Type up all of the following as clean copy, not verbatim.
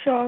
Sure.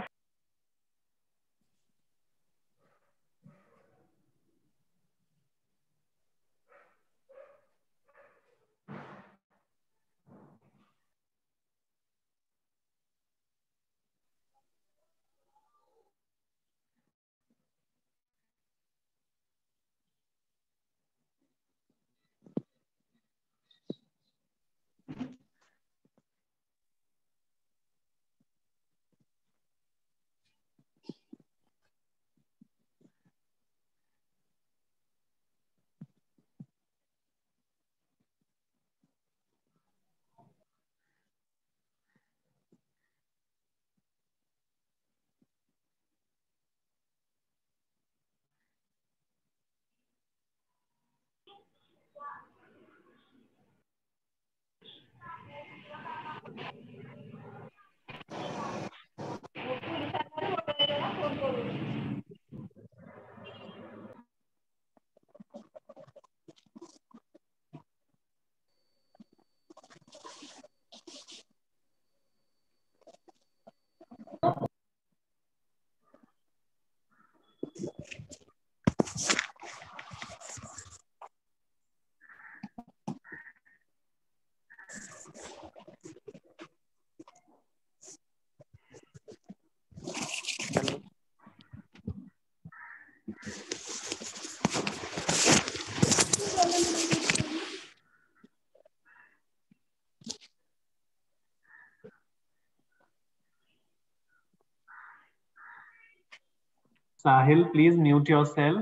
Sahil, please mute yourself.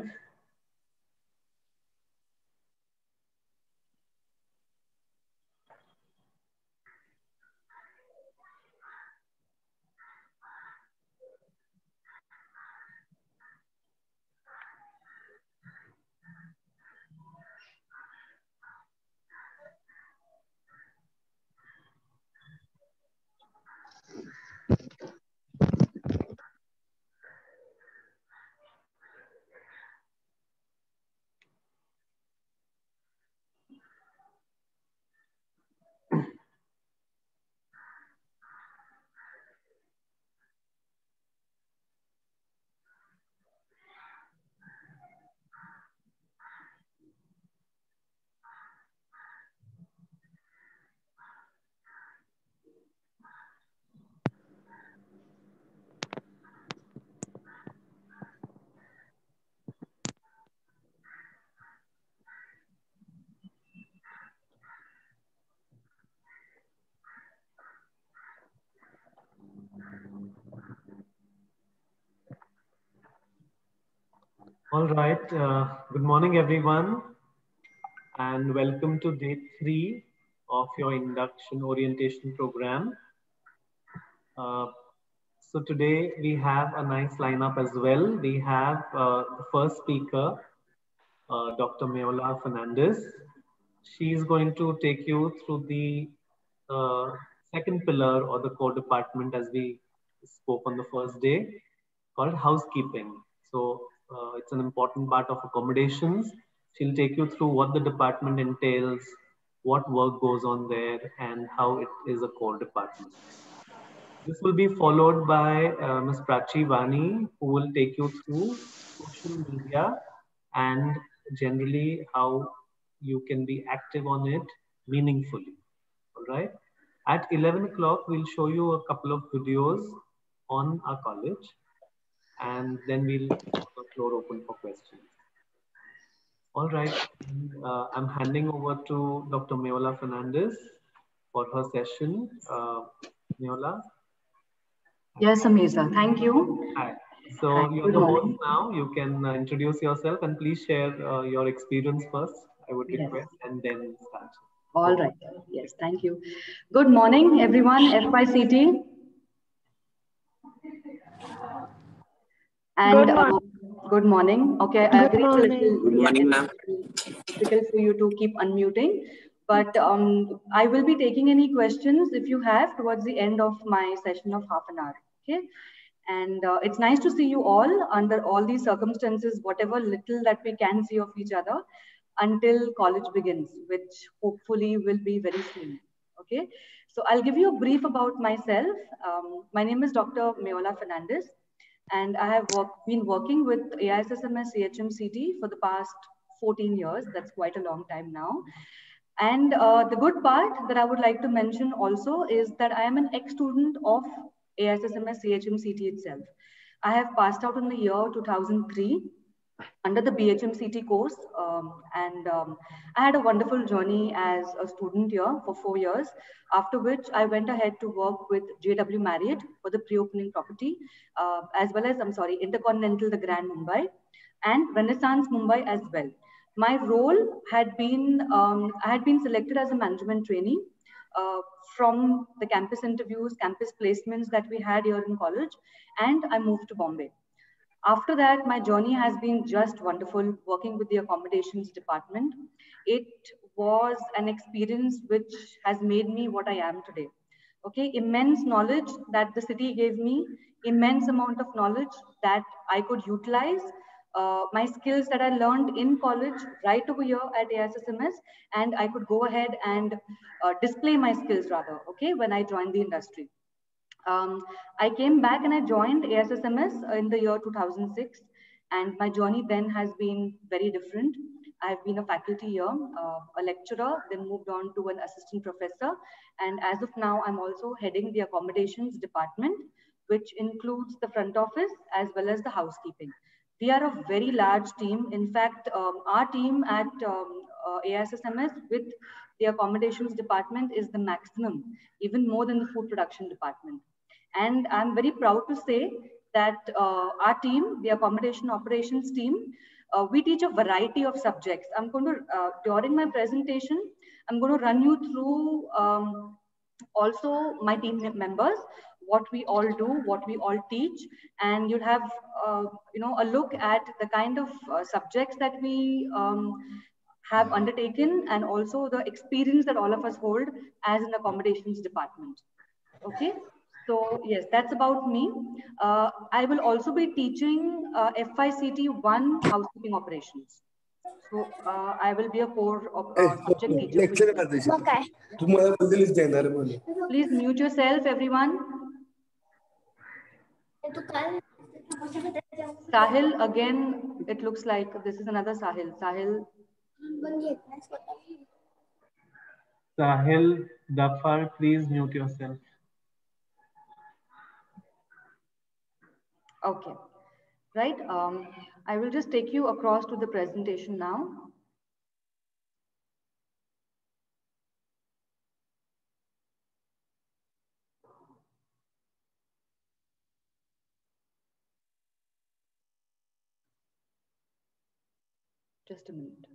All right. Good morning, everyone, and welcome to day 3 of your induction orientation program. So today we have a nice lineup as well. We have the first speaker, Dr. Meola Fernandez. She is going to take you through the second pillar or the core department, as we spoke on the first day, called housekeeping. So it's an important part of accommodations. She'll take you through what the department entails, what work goes on there, and how it is a core department. This will be followed by Ms. Prachi Vani, who will take you through social media and generally how you can be active on it meaningfully. All right. At 11 o'clock, we'll show you a couple of videos on our college, and then we'll have the floor open for questions. All right. I'm handing over to Dr. Meola Fernandez for her session. Meola. Yes, Amisa. Thank you. Hi. So you're the host now. You can introduce yourself and please share your experience first, I would request, and then start. All right. Yes, thank you. Good morning, everyone, FYCT. And good morning. Okay, I agree it's a little difficult for you to keep unmuting, but I will be taking any questions if you have towards the end of my session of half an hour. Okay. And it's nice to see you all under all these circumstances, whatever little that we can see of each other until college begins, which hopefully will be very soon. Okay. So I'll give you a brief about myself. My name is Dr. Meola Fernandez, and I have been working with AISSMS CHMCT for the past 14 years. That's quite a long time now. And the good part that I would like to mention also is that I am an ex-student of AISSMS CHMCT itself. I have passed out in the year 2003 under the BHMCT course, I had a wonderful journey as a student here for 4 years, after which I went ahead to work with JW Marriott for the pre-opening property, as well as, Intercontinental the Grand Mumbai and Renaissance Mumbai as well. My role had been, I had been selected as a management trainee from the campus interviews, campus placements that we had here in college, and I moved to Bombay. After that, my journey has been just wonderful working with the accommodations department. It was an experience which has made me what I am today. Okay, immense knowledge that the city gave me, immense amount of knowledge that I could utilize, my skills that I learned in college right over here at AISSMS, and I could go ahead and display my skills rather, okay, when I joined the industry. I came back and I joined AISSMS in the year 2006, and my journey then has been very different. I've been a faculty here, a lecturer, then moved on to an assistant professor, and as of now, I'm also heading the accommodations department, which includes the front office as well as the housekeeping. We are a very large team. In fact, our team at AISSMS with the accommodations department is the maximum, even more than the food production department. And I'm very proud to say that our team, the accommodation operations team, we teach a variety of subjects. I'm going to, during my presentation, I'm going to run you through also my team members, what we all do, what we all teach, and you'll have a look at the kind of subjects that we have undertaken, and also the experience that all of us hold as an accommodations department. Okay. So yes, that's about me. I will also be teaching FICT1 housekeeping operations. So I will be a core subject teacher. Okay. Please mute yourself, everyone. Sahil, again, it looks like this is another Sahil. Sahil Dhafar, please mute yourself. Okay, right. I will just take you across to the presentation now. Just a minute.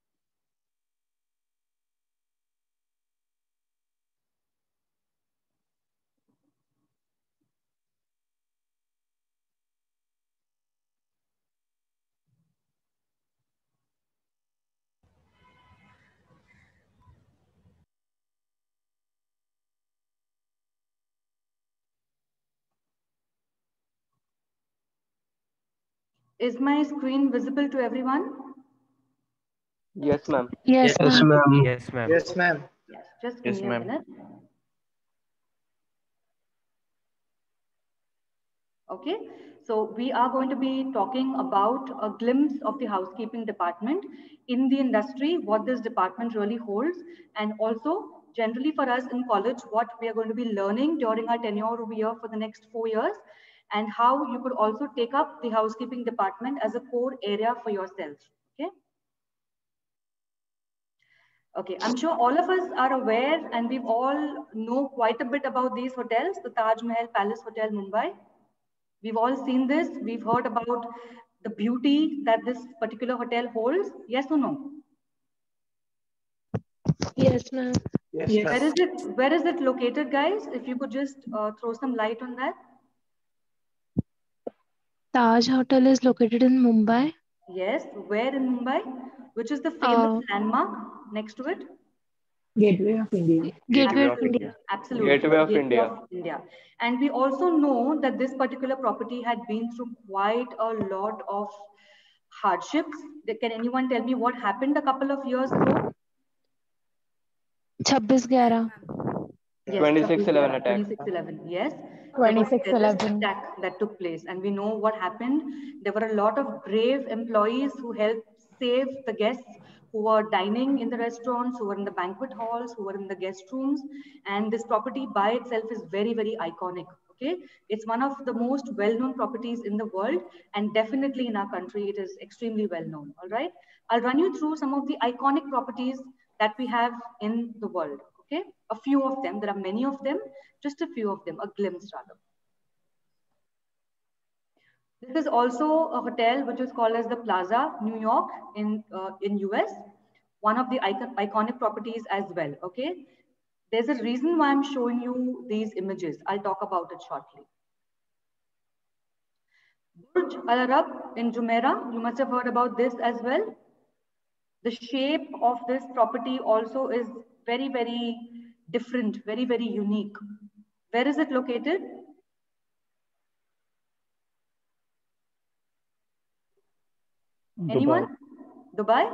Is my screen visible to everyone? Yes, ma'am. Yes, ma'am. Yes, ma'am. Yes, ma'am. Yes, just give me a minute. Okay, so we are going to be talking about a glimpse of the housekeeping department in the industry, what this department really holds, and also generally for us in college, what we are going to be learning during our tenure over here for the next 4 years, and how you could also take up the housekeeping department as a core area for yourself. Okay. Okay, I'm sure all of us are aware and we've all know quite a bit about these hotels, the Taj Mahal Palace Hotel, Mumbai. We've all seen this. We've heard about the beauty that this particular hotel holds. Yes or no? Yes, ma'am. Yes. Where is it located, guys? If you could just throw some light on that. Taj Hotel is located in Mumbai. Yes, where in Mumbai? Which is the famous landmark next to it? Gateway of India. Gateway of India. Absolutely. Gateway of India. And we also know that this particular property had been through quite a lot of hardships. Can anyone tell me what happened a couple of years ago? 26/11. Yes, 26/11 attack. 26/11, yes. 26/11 attack that took place, and we know what happened. There were a lot of brave employees who helped save the guests who were dining in the restaurants, who were in the banquet halls, who were in the guest rooms. And this property by itself is very, very iconic. Okay, it's one of the most well-known properties in the world, and definitely in our country, it is extremely well-known. All right, I'll run you through some of the iconic properties that we have in the world. Okay, a few of them. There are many of them. Just a few of them. A glimpse, rather. This is also a hotel which is called as the Plaza New York in US. One of the iconic properties as well. Okay, there's a reason why I'm showing you these images. I'll talk about it shortly. Burj Al Arab in Jumeirah. You must have heard about this as well. The shape of this property also is very, very different, very, very unique. Where is it located? Anyone? Dubai?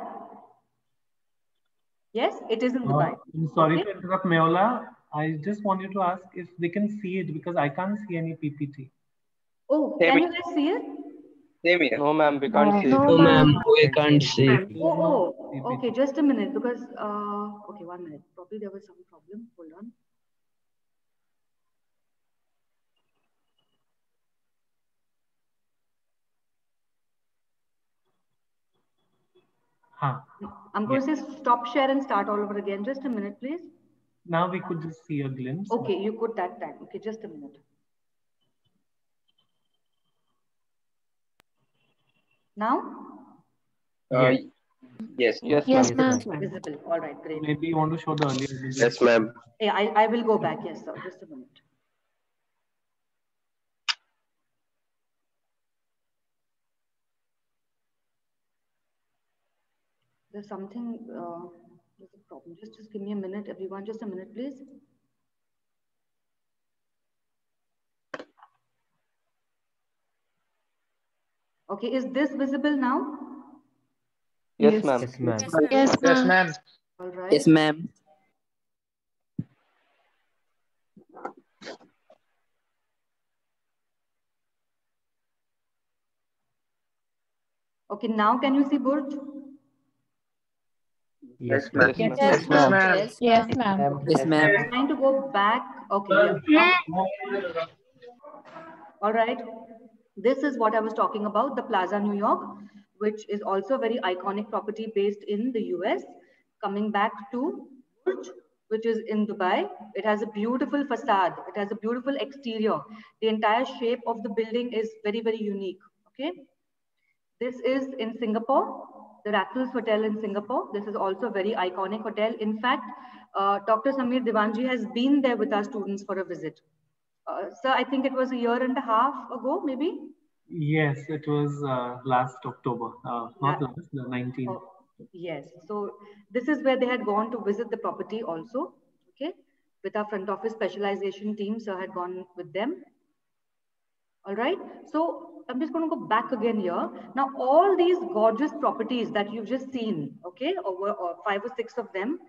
Yes, it is in Dubai. I'm sorry to interrupt, Meola. I just want you to ask if they can see it because I can't see any PPT. Oh, can you guys see it? Same here. No, ma'am, we can't see. No, ma'am, we can't see. Oh, okay, just a minute because, okay, 1 minute. Probably there was some problem. Hold on. I'm going to say stop share and start all over again. Just a minute, please. Now we could just see a glimpse. Okay, you could that time. Okay, just a minute. Now? Yes. Yes, ma'am. Visible. All right, great. Maybe you want to show the earlier images. Yes, ma'am. Yeah, I will go back. Yes, sir. Just a minute. There's something, there's a problem. Just give me a minute, everyone. Just a minute, please. Okay, is this visible now? Yes, ma'am. Yes, ma'am. All right. Yes, ma'am. Okay, now can you see Burj? Yes, ma'am. Yes, ma'am. Yes, ma'am. Yes, ma'am. I'm trying to go back. Okay, yeah. All right. This is what I was talking about, the Plaza New York, which is also a very iconic property based in the US. Coming back to Burj, which is in Dubai. It has a beautiful facade. It has a beautiful exterior. The entire shape of the building is very, very unique. Okay. This is in Singapore, the Raffles Hotel in Singapore. This is also a very iconic hotel. In fact, Dr. Samir Divanji has been there with our students for a visit. Sir, I think it was a year and a half ago, maybe? Yes, it was last October. Not last, the 19th. Oh, yes. So this is where they had gone to visit the property also. Okay. With our front office specialization team, sir had gone with them. All right. So I'm just going to go back again here. Now, all these gorgeous properties that you've just seen, okay, over 5 or 6 of them,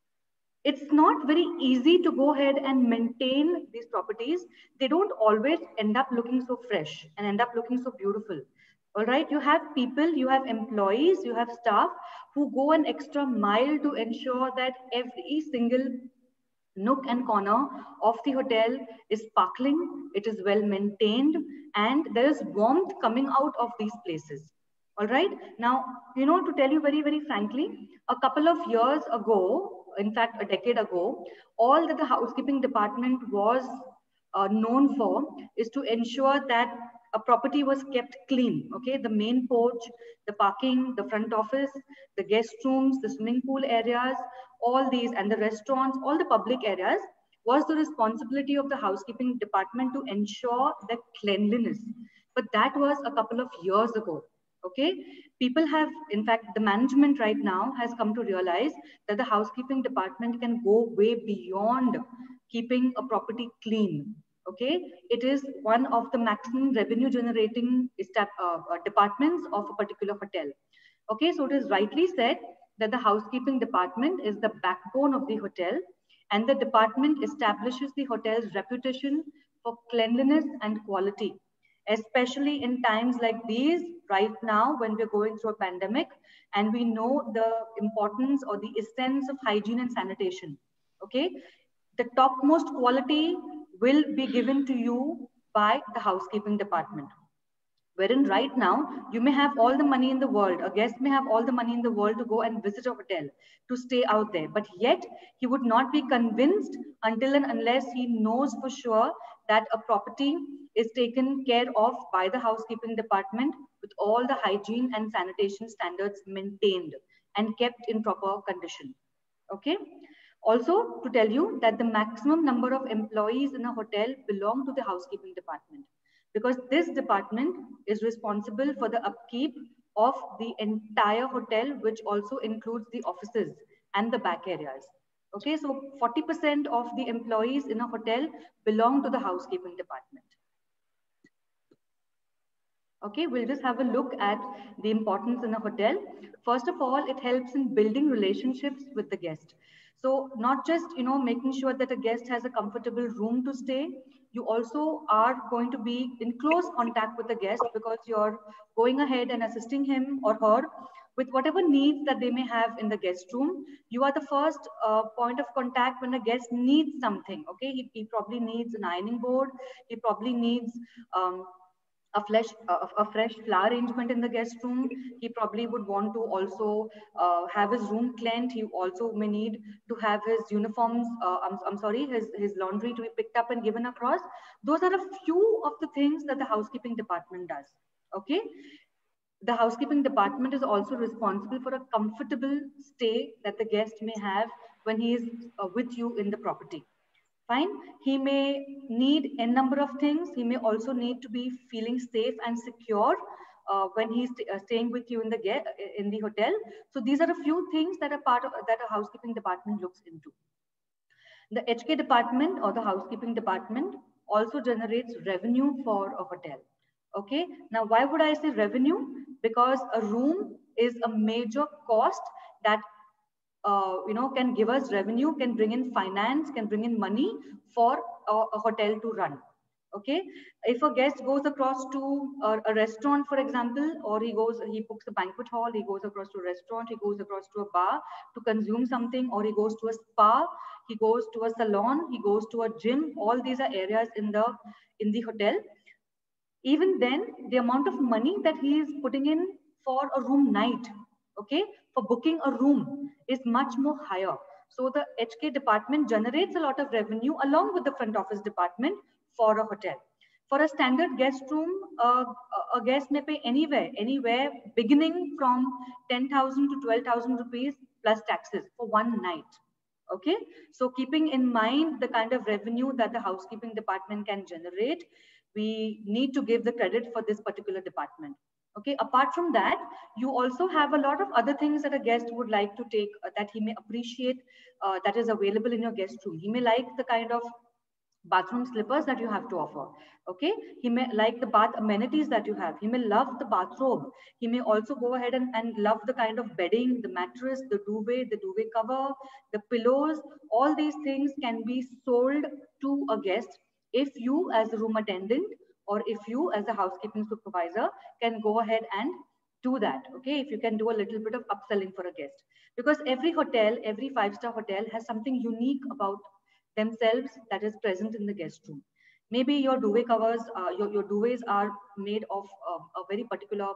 it's not very easy to go ahead and maintain these properties. They don't always end up looking so fresh and end up looking so beautiful. All right, you have people, you have employees, you have staff who go an extra mile to ensure that every single nook and corner of the hotel is sparkling, it is well maintained, and there is warmth coming out of these places. All right. Now, you know, to tell you very, very frankly, a couple of years ago, in fact, a decade ago, all that the housekeeping department was known for is to ensure that a property was kept clean. Okay, the main porch, the parking, the front office, the guest rooms, the swimming pool areas, all these, and the restaurants, all the public areas was the responsibility of the housekeeping department to ensure the cleanliness. But that was a couple of years ago. Okay, people have, in fact, the management right now has come to realize that the housekeeping department can go way beyond keeping a property clean. Okay, it is one of the maximum revenue generating departments of a particular hotel. Okay, so it is rightly said that the housekeeping department is the backbone of the hotel, and the department establishes the hotel's reputation for cleanliness and quality, especially in times like these right now when we're going through a pandemic and we know the importance or the essence of hygiene and sanitation. Okay, the topmost quality will be given to you by the housekeeping department. Wherein right now, you may have all the money in the world, a guest may have all the money in the world to go and visit a hotel, to stay out there, but yet he would not be convinced until and unless he knows for sure that a property is taken care of by the housekeeping department with all the hygiene and sanitation standards maintained and kept in proper condition. Okay. Also, to tell you that the maximum number of employees in a hotel belong to the housekeeping department, because this department is responsible for the upkeep of the entire hotel, which also includes the offices and the back areas. Okay, so 40% of the employees in a hotel belong to the housekeeping department. Okay, we'll just have a look at the importance in a hotel. First of all, it helps in building relationships with the guest. So not just, making sure that a guest has a comfortable room to stay, you also are going to be in close contact with the guest because you're going ahead and assisting him or her with whatever needs that they may have in the guest room. You are the first point of contact when a guest needs something. Okay, he probably needs an ironing board, he probably needs a fresh flower arrangement in the guest room. He probably would want to also have his room cleaned. He also may need to have his uniforms, his laundry to be picked up and given across. Those are a few of the things that the housekeeping department does. Okay. The housekeeping department is also responsible for a comfortable stay that the guest may have when he is with you in the property. Fine. He may need a number of things. He may also need to be feeling safe and secure when he's staying with you in the hotel. So these are a few things that are part of that a housekeeping department looks into. The HK department or the housekeeping department also generates revenue for a hotel. Okay. Now, why would I say revenue? Because a room is a major cost that can give us revenue, can bring in finance, can bring in money for a hotel to run. Okay, if a guest goes across to a restaurant, for example, or he books a banquet hall, he goes across to a restaurant, he goes across to a bar to consume something, or he goes to a spa, he goes to a salon, he goes to a gym. All these are areas in the hotel. Even then, the amount of money that he is putting in for a room night, okay, for booking a room is much more higher. So the HK department generates a lot of revenue along with the front office department for a hotel. For a standard guest room, a guest may pay anywhere beginning from 10,000 to 12,000 rupees plus taxes for one night. Okay, so keeping in mind the kind of revenue that the housekeeping department can generate, we need to give the credit for this particular department. Okay, apart from that, you also have a lot of other things that a guest would like to take that he may appreciate that is available in your guest room. He may like the kind of bathroom slippers that you have to offer. Okay, he may like the bath amenities that you have. He may love the bathrobe. He may also go ahead and love the kind of bedding, the mattress, the duvet cover, the pillows. All these things can be sold to a guest if you as a room attendant or if you as a housekeeping supervisor can go ahead and do that. Okay, if you can do a little bit of upselling for a guest, because every hotel, every five-star hotel has something unique about themselves that is present in the guest room. Maybe your duvet covers, your duvets are made of a very particular,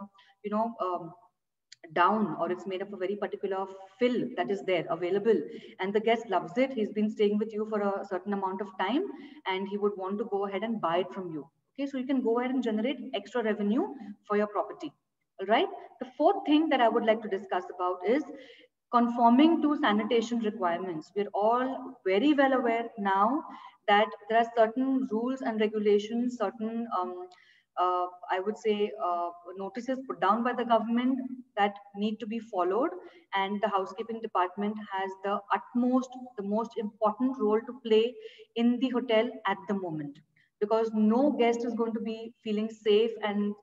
down, or it's made of a very particular fill that is there available, and the guest loves it. He's been staying with you for a certain amount of time and he would want to go ahead and buy it from you. Okay, so you can go ahead and generate extra revenue for your property. All right. The fourth thing that I would like to discuss about is conforming to sanitation requirements. We're all very well aware now that there are certain rules and regulations, certain I would say notices put down by the government that need to be followed, and the housekeeping department has the most important role to play in the hotel at the moment, because no guest is going to be feeling safe and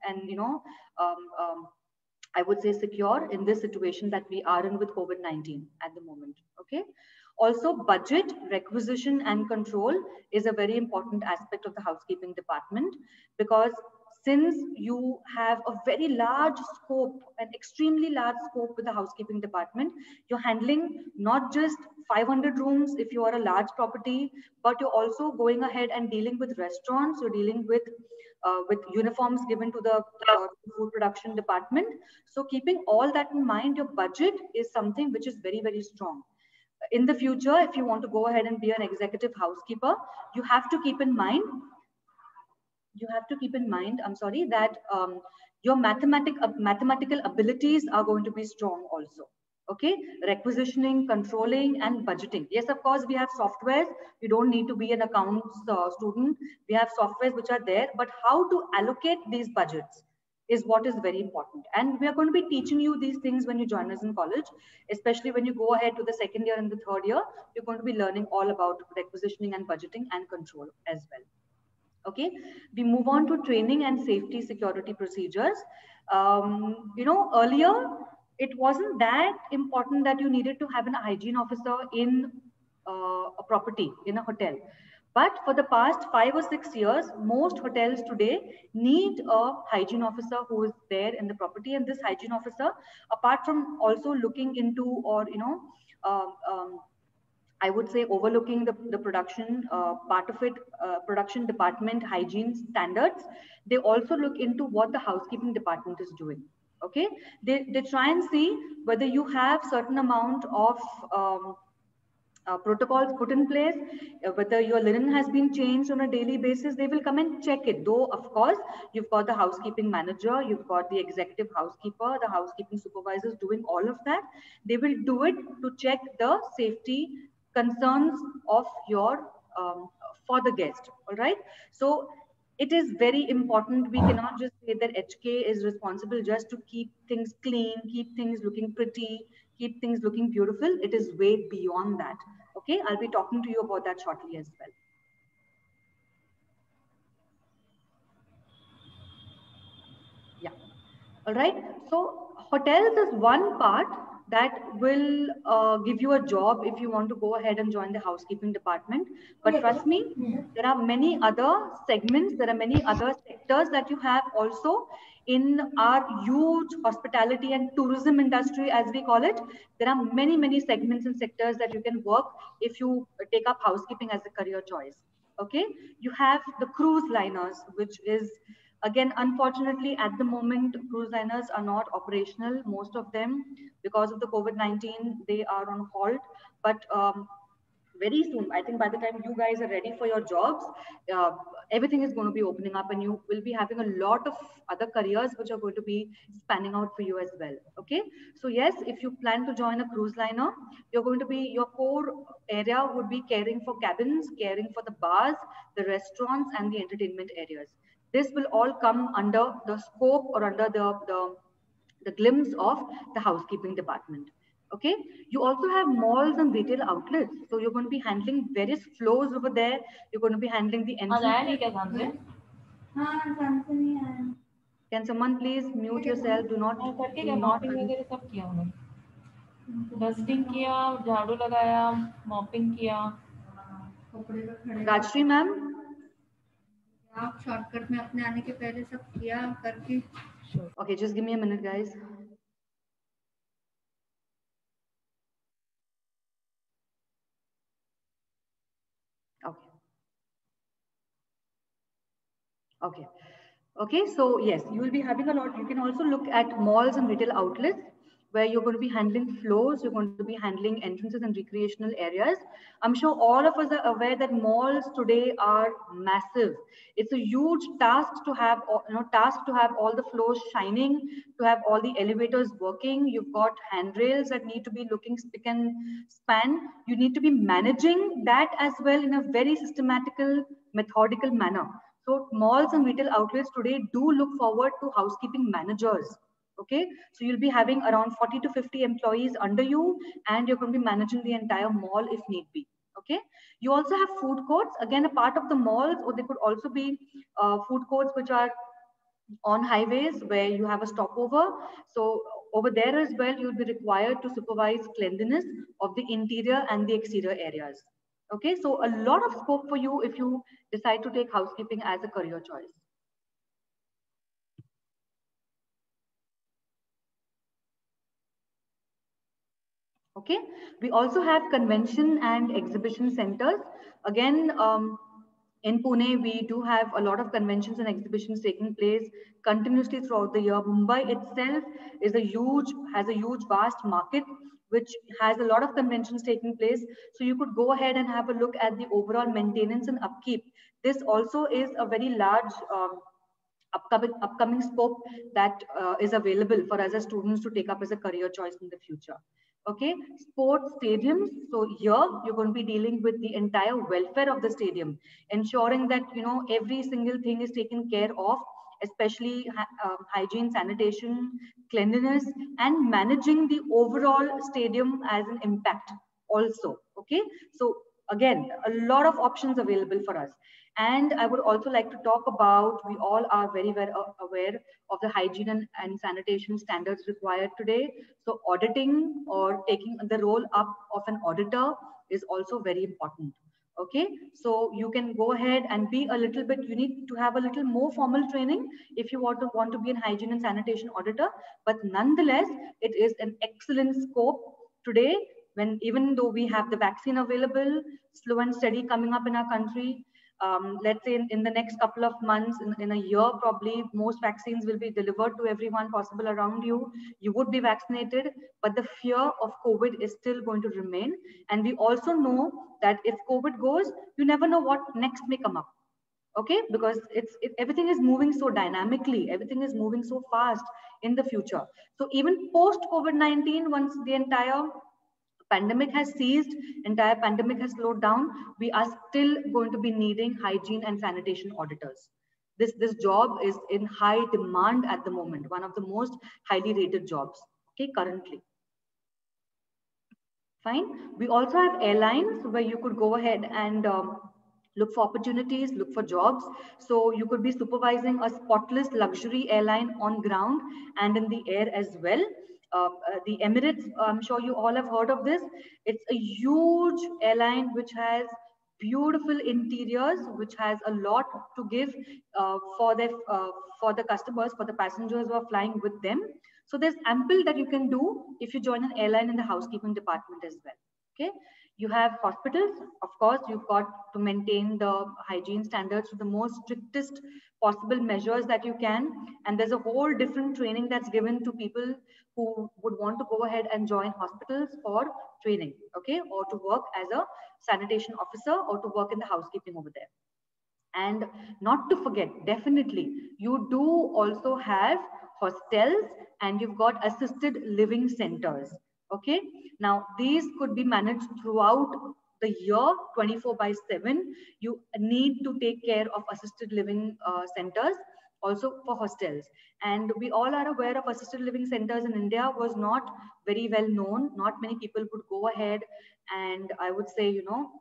I would say secure in this situation that we are in with COVID-19 at the moment. Okay. Also, budget, requisition and control is a very important aspect of the housekeeping department, because since you have a very large scope, an extremely large scope with the housekeeping department, you're handling not just 500 rooms if you are a large property, but you're also going ahead and dealing with restaurants, you're dealing with uniforms given to the food production department. So keeping all that in mind, your budget is something which is very, very strong. In the future, if you want to go ahead and be an executive housekeeper, you have to keep in mind, I'm sorry, that your mathematical abilities are going to be strong also. Okay, requisitioning, controlling, and budgeting. Yes, of course, we have softwares. You don't need to be an accounts student. We have softwares which are there, but how to allocate these budgets is what is very important. And we are going to be teaching you these things when you join us in college, especially when you go ahead to the second year and the third year. You're going to be learning all about requisitioning and budgeting and control as well. Okay, we move on to training and safety security procedures. You know, earlier, it wasn't that important that you needed to have an hygiene officer in a property, in a hotel. But for the past 5 or 6 years, most hotels today need a hygiene officer who is there in the property. And this hygiene officer, apart from also looking into, or, you know, I would say overlooking the production part of it, production department hygiene standards, they also look into what the housekeeping department is doing. Okay, they try and see whether you have certain amount of protocols put in place, whether your linen has been changed on a daily basis. They will come and check it. Though, of course, you've got the housekeeping manager, you've got the executive housekeeper, the housekeeping supervisors doing all of that. They will do it to check the safety concerns of your for the guest. All right. So it is very important. We cannot just say that HK is responsible just to keep things clean, keep things looking pretty, keep things looking beautiful. It is way beyond that. Okay, I'll be talking to you about that shortly as well. Yeah. All right. So hotels is one part that will give you a job if you want to go ahead and join the housekeeping department. But trust me, there are many other segments, there are many other sectors that you have also in our huge hospitality and tourism industry, as we call it. There are many, many segments and sectors that you can work if you take up housekeeping as a career choice. Okay, you have the cruise liners, which is, again, unfortunately, at the moment, cruise liners are not operational. Most of them, because of the COVID-19, they are on hold. But very soon, I think by the time you guys are ready for your jobs, everything is going to be opening up, and you will be having a lot of other careers which are going to be spanning out for you as well. Okay, so yes, if you plan to join a cruise liner, you're going to be, your core area would be caring for cabins, caring for the bars, the restaurants, and the entertainment areas. This will all come under the scope or under the glimpse of the housekeeping department. Okay, you also have malls and retail outlets. So you're going to be handling various floors over there. You're going to be handling the entrance. Can someone please mute yourself? Do not. Dusting किया, झाड़ू लगाया, mopping किया. Rajshree ma'am, आप shortcut में अपने आने के पहले सब किया करके. Okay, just give me a minute, guys. Okay. Okay, so yes, you will be having a lot. You can also look at malls and retail outlets where you're going to be handling floors, you're going to be handling entrances and recreational areas. I'm sure all of us are aware that malls today are massive. It's a huge task to have, all the floors shining, to have all the elevators working. You've got handrails that need to be looking spick and span. You need to be managing that as well in a very systematical, methodical manner. So malls and retail outlets today do look forward to housekeeping managers. Okay, so you'll be having around 40 to 50 employees under you, and you're going to be managing the entire mall if need be. Okay, you also have food courts, again a part of the malls, or they could also be food courts which are on highways where you have a stopover. So over there as well, you'll be required to supervise cleanliness of the interior and the exterior areas. Okay, so a lot of scope for you if you decide to take housekeeping as a career choice. Okay, we also have convention and exhibition centers. Again, in Pune, we do have a lot of conventions and exhibitions taking place continuously throughout the year. Mumbai itself has a huge, vast market, which has a lot of conventions taking place. So you could go ahead and have a look at the overall maintenance and upkeep. This also is a very large upcoming scope that is available for us as students to take up as a career choice in the future. Okay, sports stadiums. So here you're going to be dealing with the entire welfare of the stadium, ensuring that every single thing is taken care of, especially hygiene, sanitation, cleanliness, and managing the overall stadium as an impact also. Okay, so again, a lot of options available for us. And I would also like to talk about, we all are very well aware of the hygiene and sanitation standards required today. So auditing or taking the role up of an auditor is also very important. Okay, so you can go ahead and be a little bit, you need to have a little more formal training if you want to be an hygiene and sanitation auditor. But nonetheless, it is an excellent scope today, when even though we have the vaccine available, slow and steady coming up in our country. Let's say in the next couple of months, in a year, probably most vaccines will be delivered to everyone possible around you. You would be vaccinated, but the fear of COVID is still going to remain. And we also know that if COVID goes, you never know what next may come up. Okay, because everything is moving so dynamically, everything is moving so fast in the future. So even post COVID-19, once the entire pandemic has ceased, entire pandemic has slowed down, we are still going to be needing hygiene and sanitation auditors. This job is in high demand at the moment, one of the most highly rated jobs, okay, currently. Fine. We also have airlines where you could go ahead and look for opportunities, look for jobs. So you could be supervising a spotless luxury airline on ground and in the air as well. The Emirates, I'm sure you all have heard of this. It's a huge airline which has beautiful interiors, which has a lot to give for the customers, for the passengers who are flying with them. So there's ample that you can do if you join an airline in the housekeeping department as well. Okay, you have hospitals. Of course, you've got to maintain the hygiene standards to the most strictest possible measures that you can. And there's a whole different training that's given to people who would want to go ahead and join hospitals for training, okay, or to work as a sanitation officer or to work in the housekeeping over there. And not to forget, definitely, you do also have hostels and you've got assisted living centers. Okay, now these could be managed throughout the year 24/7. You need to take care of assisted living centers, also for hostels. And we all are aware of assisted living centers in India was not very well known. Not many people would go ahead and I would say,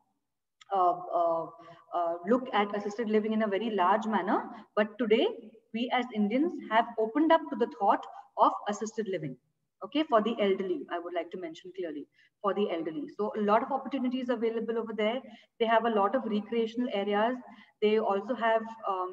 look at assisted living in a very large manner. But today, we as Indians have opened up to the thought of assisted living. Okay, for the elderly, I would like to mention clearly, for the elderly. So a lot of opportunities available over there. They have a lot of recreational areas. They also have,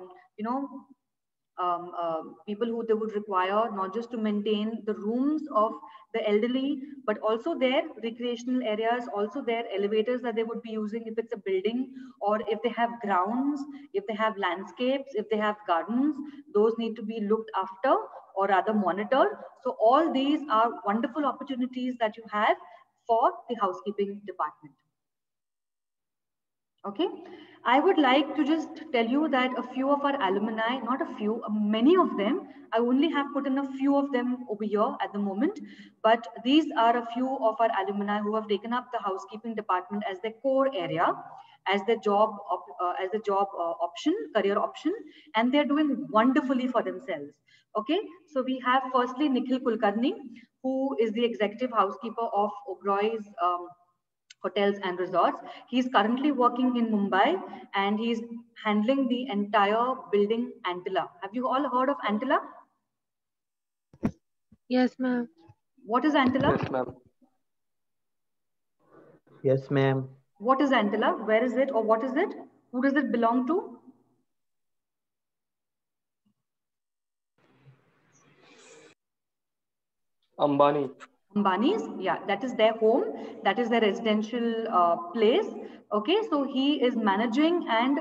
people who they would require not just to maintain the rooms of the elderly, but also their recreational areas, also their elevators that they would be using if it's a building, or if they have grounds, if they have landscapes, if they have gardens, those need to be looked after or rather monitored. So all these are wonderful opportunities that you have for the housekeeping department. Okay, I would like to just tell you that a few of our alumni, not a few, many of them, I only have put in a few of them over here at the moment, but these are a few of our alumni who have taken up the housekeeping department as their core area, as their job, option, career option, and they're doing wonderfully for themselves. Okay, so we have firstly Nikhil Kulkarni, who is the executive housekeeper of Oberoi's Hotels and Resorts. He's currently working in Mumbai and he's handling the entire building Antilla. Have you all heard of Antilla? Yes, ma'am. What is Antilla? Yes, ma'am. Yes, ma'am. What is Antilla? Where is it or what is it? Who does it belong to? Ambani. Ambani's, yeah, that is their home. That is their residential place. Okay, so he is managing and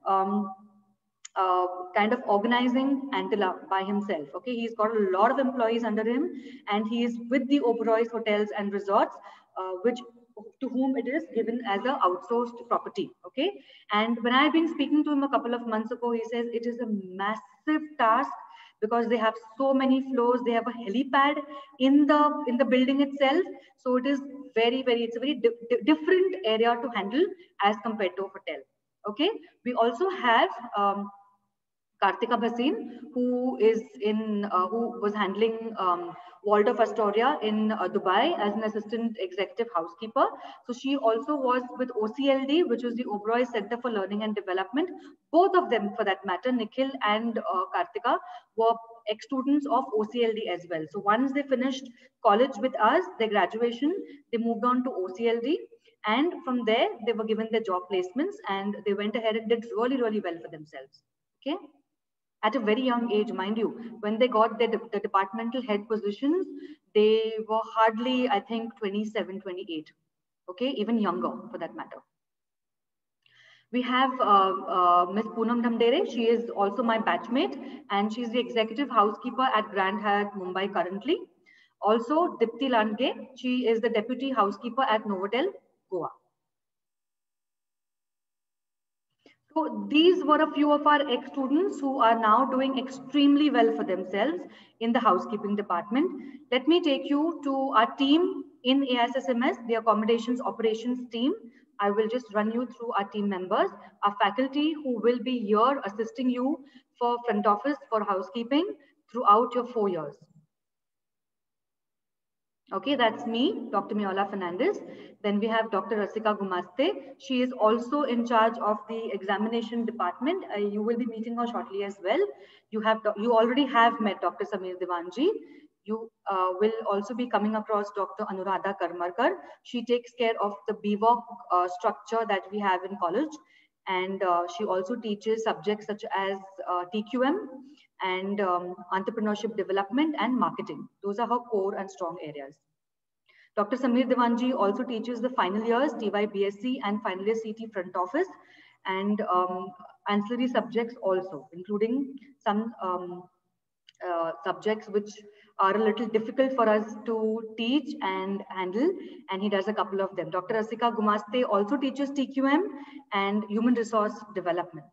kind of organizing Antilla by himself. Okay, he's got a lot of employees under him, and he is with the Oberoi's hotels and resorts, which to whom it is given as a outsourced property. Okay, and when I've been speaking to him a couple of months ago, he says it is a massive task because they have so many floors. They have a helipad in the building itself, so it is it's a very different area to handle as compared to a hotel. Okay, we also have Kartika Bhasin, who is who was handling Waldorf Astoria in Dubai as an assistant executive housekeeper. So she also was with OCLD, which is the Oberoi Center for Learning and Development. Both of them, for that matter, Nikhil and Kartika, were ex-students of OCLD as well. So once they finished college with us, their graduation, they moved on to OCLD. And from there, they were given their job placements and they went ahead and did really, really well for themselves. Okay. At a very young age, mind you, when they got the departmental head positions, they were hardly, I think, 27, 28. Okay, even younger for that matter. We have Ms. Poonam Dhamdere. She is also my batchmate, and she's the executive housekeeper at Grand Hyatt Mumbai currently. Also, Dipti Landge. She is the deputy housekeeper at Novotel, Goa. So these were a few of our ex-students who are now doing extremely well for themselves in the housekeeping department. Let me take you to our team in AISSMS, the accommodations operations team. I will just run you through our team members, our faculty who will be here assisting you for front office, for housekeeping throughout your 4 years. Okay, that's me, Dr. Meola Fernandez. Then we have Dr. Rasika Gumaste. She is also in charge of the examination department. You will be meeting her shortly as well. You already have met Dr. Samir Devanji. You will also be coming across Dr. Anuradha Karmarkar. She takes care of the BVOC structure that we have in college. And she also teaches subjects such as TQM and entrepreneurship development and marketing. Those are her core and strong areas. Dr. Samir Devanji also teaches the final years, TY BSc and final year CT front office and ancillary subjects also, including some subjects which are a little difficult for us to teach and handle, and he does a couple of them. Dr. Rasika Gumaste also teaches TQM and human resource development.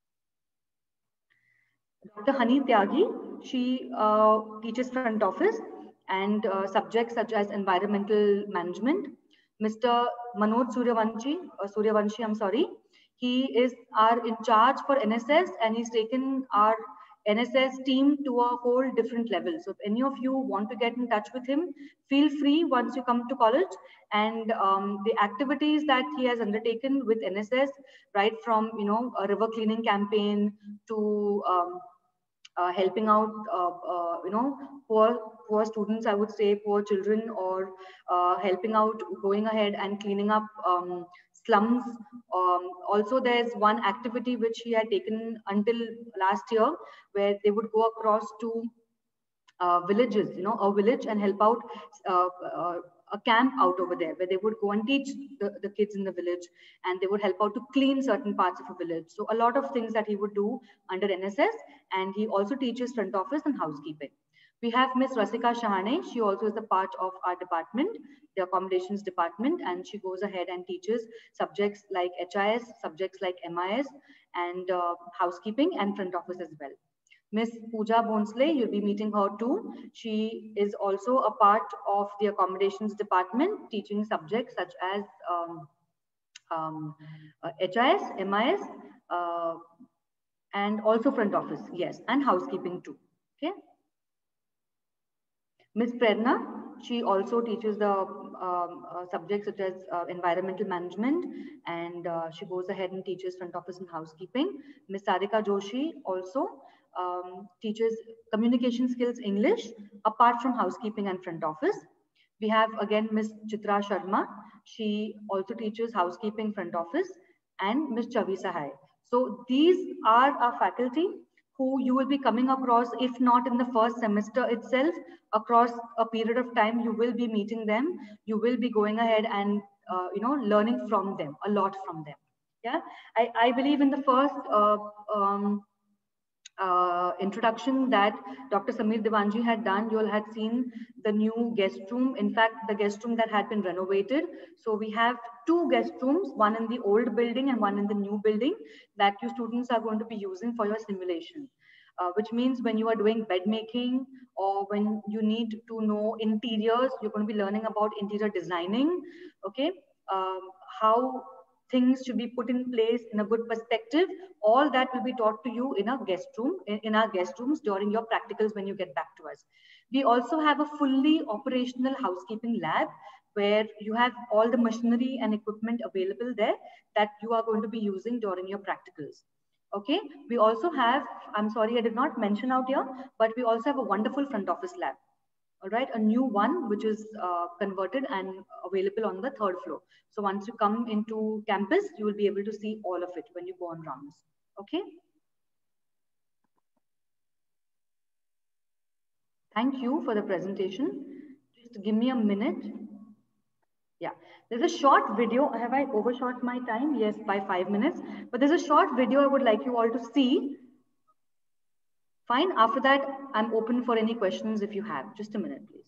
Dr. Hani Tyagi, she teaches front office and subjects such as environmental management. Mr. Manoj Suryavanshi, I'm sorry. He is our in charge for NSS and he's taken our NSS team to a whole different level. So if any of you want to get in touch with him, feel free once you come to college. And the activities that he has undertaken with NSS, right from, you know, a river cleaning campaign to helping out, you know, poor students, I would say, poor children, or helping out, going ahead and cleaning up slums. Also, there's one activity which he had taken until last year, where they would go across to villages, you know, a village, and help out a camp out over there, where they would go and teach the kids in the village, and they would help out to clean certain parts of a village. So a lot of things that he would do under NSS, and he also teaches front office and housekeeping. We have Miss Rasika Shahane. She also is a part of our department, the accommodations department, and she goes ahead and teaches subjects like HIS, subjects like MIS, and housekeeping and front office as well. Miss Pooja Bonsle, you'll be meeting her too. She is also a part of the accommodations department, teaching subjects such as HIS, MIS, and also front office, yes, and housekeeping too. Okay. Miss Prerna, she also teaches the subjects such as environmental management, and she goes ahead and teaches front office and housekeeping. Miss Sarika Joshi also teaches communication skills English, apart from housekeeping and front office. We have again Miss Chitra Sharma. She also teaches housekeeping front office, and Miss Chavi Sahai. So these are our faculty who you will be coming across, if not in the first semester itself, across a period of time, you will be meeting them. You will be going ahead and learning from them, a lot from them. Yeah, I believe in the first introduction that Dr. Samir Devanji had done, you all had seen the new guest room. In fact, the guest room that had been renovated. So we have 2 guest rooms, one in the old building and one in the new building that you students are going to be using for your simulation. Which means when you are doing bed making or when you need to know interiors, you're going to be learning about interior designing, okay? How things should be put in place in a good perspective. All that will be taught to you in a guest room, in our guest rooms during your practicals when you get back to us. We also have a fully operational housekeeping lab where you have all the machinery and equipment available there that you are going to be using during your practicals. Okay, we also have, I'm sorry, I did not mention out here, but we also have a wonderful front office lab. All right, a new one which is converted and available on the 3rd floor. So once you come into campus, you will be able to see all of it when you go on rounds. Okay. Thank you for the presentation. Just give me a minute. Yeah, there's a short video. Have I overshot my time? Yes, by 5 minutes. But there's a short video I would like you all to see. Fine. After that, I'm open for any questions if you have. Just a minute, please.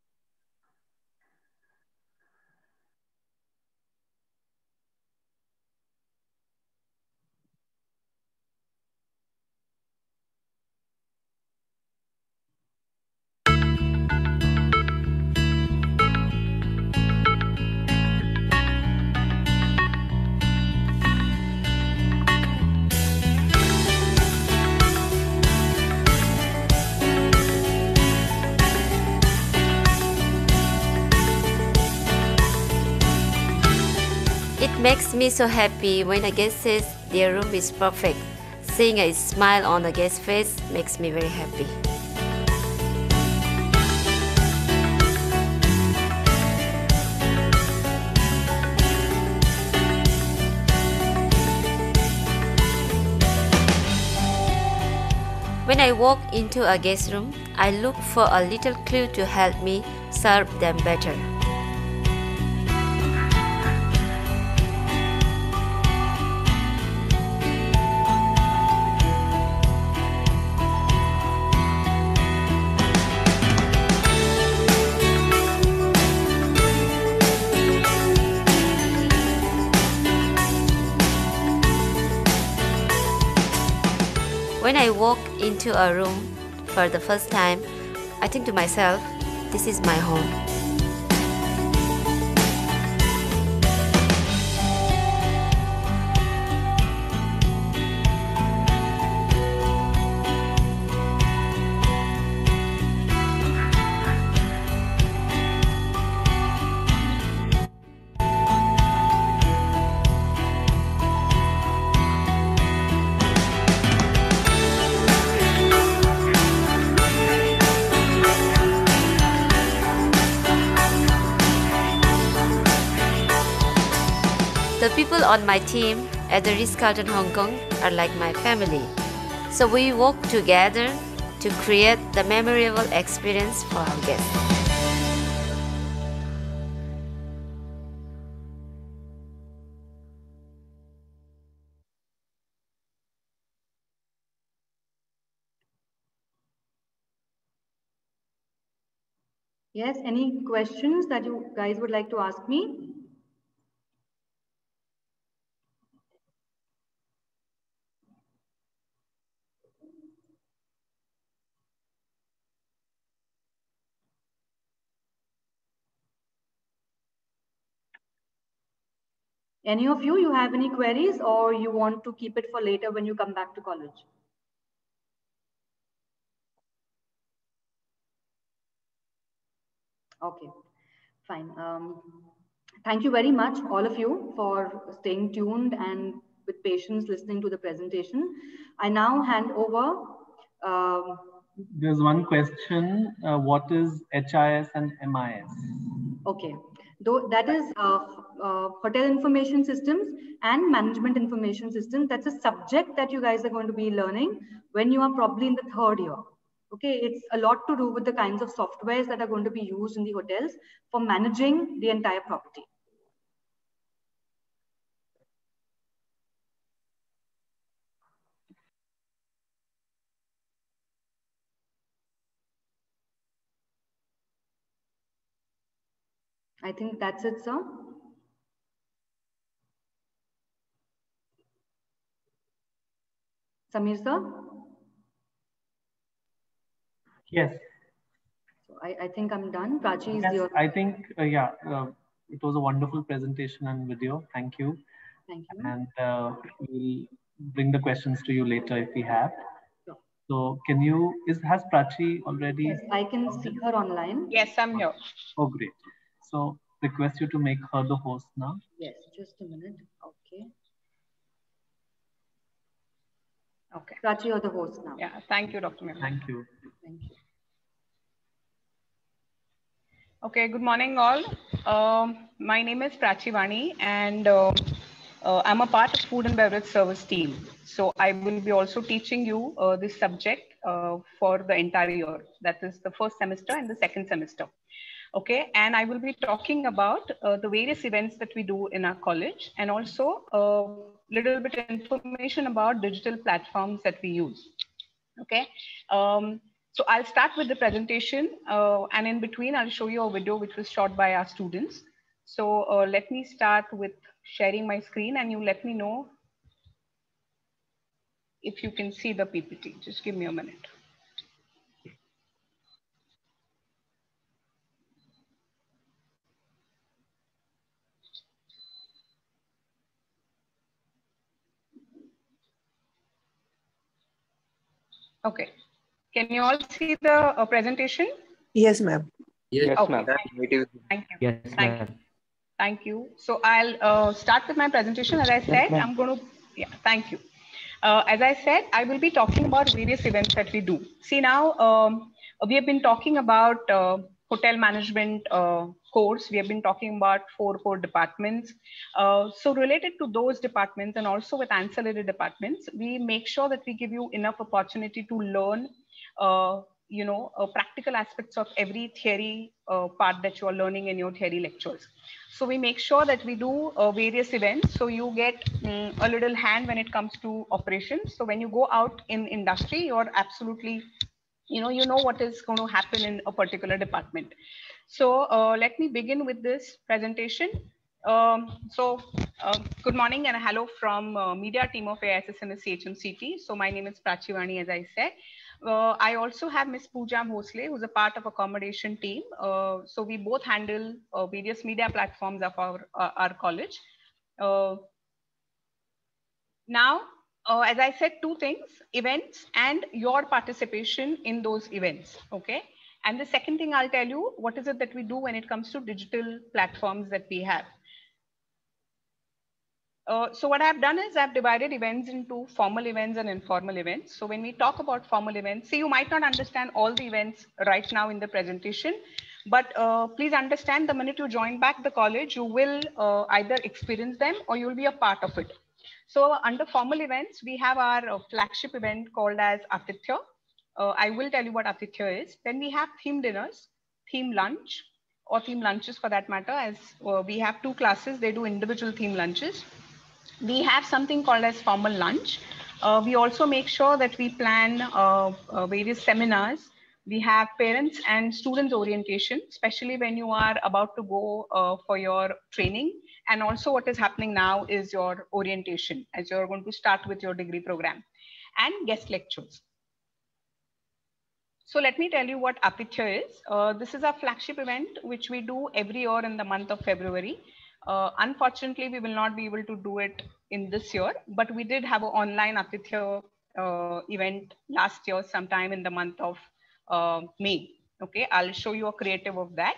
It makes me so happy when a guest says their room is perfect. Seeing a smile on a guest's face makes me very happy. When I walk into a guest room, I look for a little clue to help me serve them better. When I walk into a room for the first time, I think to myself, this is my home. The people on my team at the Ritz-Carlton Hong Kong are like my family. So we work together to create the memorable experience for our guests. Yes, any questions that you guys would like to ask me? Any of you have any queries, or you want to keep it for later when you come back to college? Okay, fine. Thank you very much, all of you, for staying tuned and with patience listening to the presentation. I now hand over There's one question. What is HIS and MIS? Okay. Though that is hotel information systems and management information systems. That's a subject that you guys are going to be learning when you are probably in the 3rd year. Okay, it's a lot to do with the kinds of softwares that are going to be used in the hotels for managing the entire property. I think that's it, sir. Samir, sir? Yes. So I think I'm done. Prachi is your... I think, yeah, it was a wonderful presentation and video. Thank you. Thank you. And we'll bring the questions to you later if we have. Sure. So can you, has Prachi already? Yes, I can see her online. Yes, I'm here. Oh, great. So request you to make her the host now. Yes, just a minute. Okay. Okay. Prachi, you're the host now. Yeah, thank you, Dr. Mehta. Thank you. Thank you. Okay, good morning all. My name is Prachi Vani and I'm a part of food and beverage service team. So I will be also teaching you this subject for the entire year. That is the first semester and the second semester. Okay, and I will be talking about the various events that we do in our college and also a little bit information about digital platforms that we use. Okay, so I'll start with the presentation and in between I'll show you a video which was shot by our students. So let me start with sharing my screen and you let me know if you can see the PPT. Just give me a minute. Okay. Can you all see the presentation? Yes, ma'am. Yes, okay. ma'am. Thank you. Thank you. Yes, Thank you. Thank you. So I'll start with my presentation. As I said, I'm going to, yeah, thank you. As I said, I will be talking about various events that we do. See now, we have been talking about hotel management course. We have been talking about 4 core departments. So related to those departments and also with ancillary departments, we make sure that we give you enough opportunity to learn practical aspects of every theory part that you are learning in your theory lectures. So we make sure that we do various events. So you get a little hand when it comes to operations. So when you go out in industry, you're absolutely, you know what is going to happen in a particular department. So let me begin with this presentation. Good morning and hello from media team of AISSMS CHMCT. So my name is Prachi Vani, as I said. I also have Ms. Pooja Bhosle, who's a part of accommodation team. So we both handle various media platforms of our college. Now, as I said, 2 things, events and your participation in those events, okay? And the second thing I'll tell you, what is it that we do when it comes to digital platforms that we have. So what I've done is I've divided events into formal events and informal events. So when we talk about formal events, see, you might not understand all the events right now in the presentation, but please understand the minute you join back the college, you will either experience them or you will be a part of it. So under formal events, we have our flagship event called as Atithya. I will tell you what Atithya is. Then we have theme dinners, theme lunch, or theme lunches for that matter, as we have 2 classes, they do individual theme lunches. We have something called as formal lunch. We also make sure that we plan various seminars. We have parents and students orientation, especially when you are about to go for your training. And also what is happening now is your orientation as you're going to start with your degree program, and guest lectures. So let me tell you what Atithya is. This is our flagship event, which we do every year in the month of February. Unfortunately, we will not be able to do it in this year, but we did have an online Atithya event last year, sometime in the month of May. Okay, I'll show you a creative of that.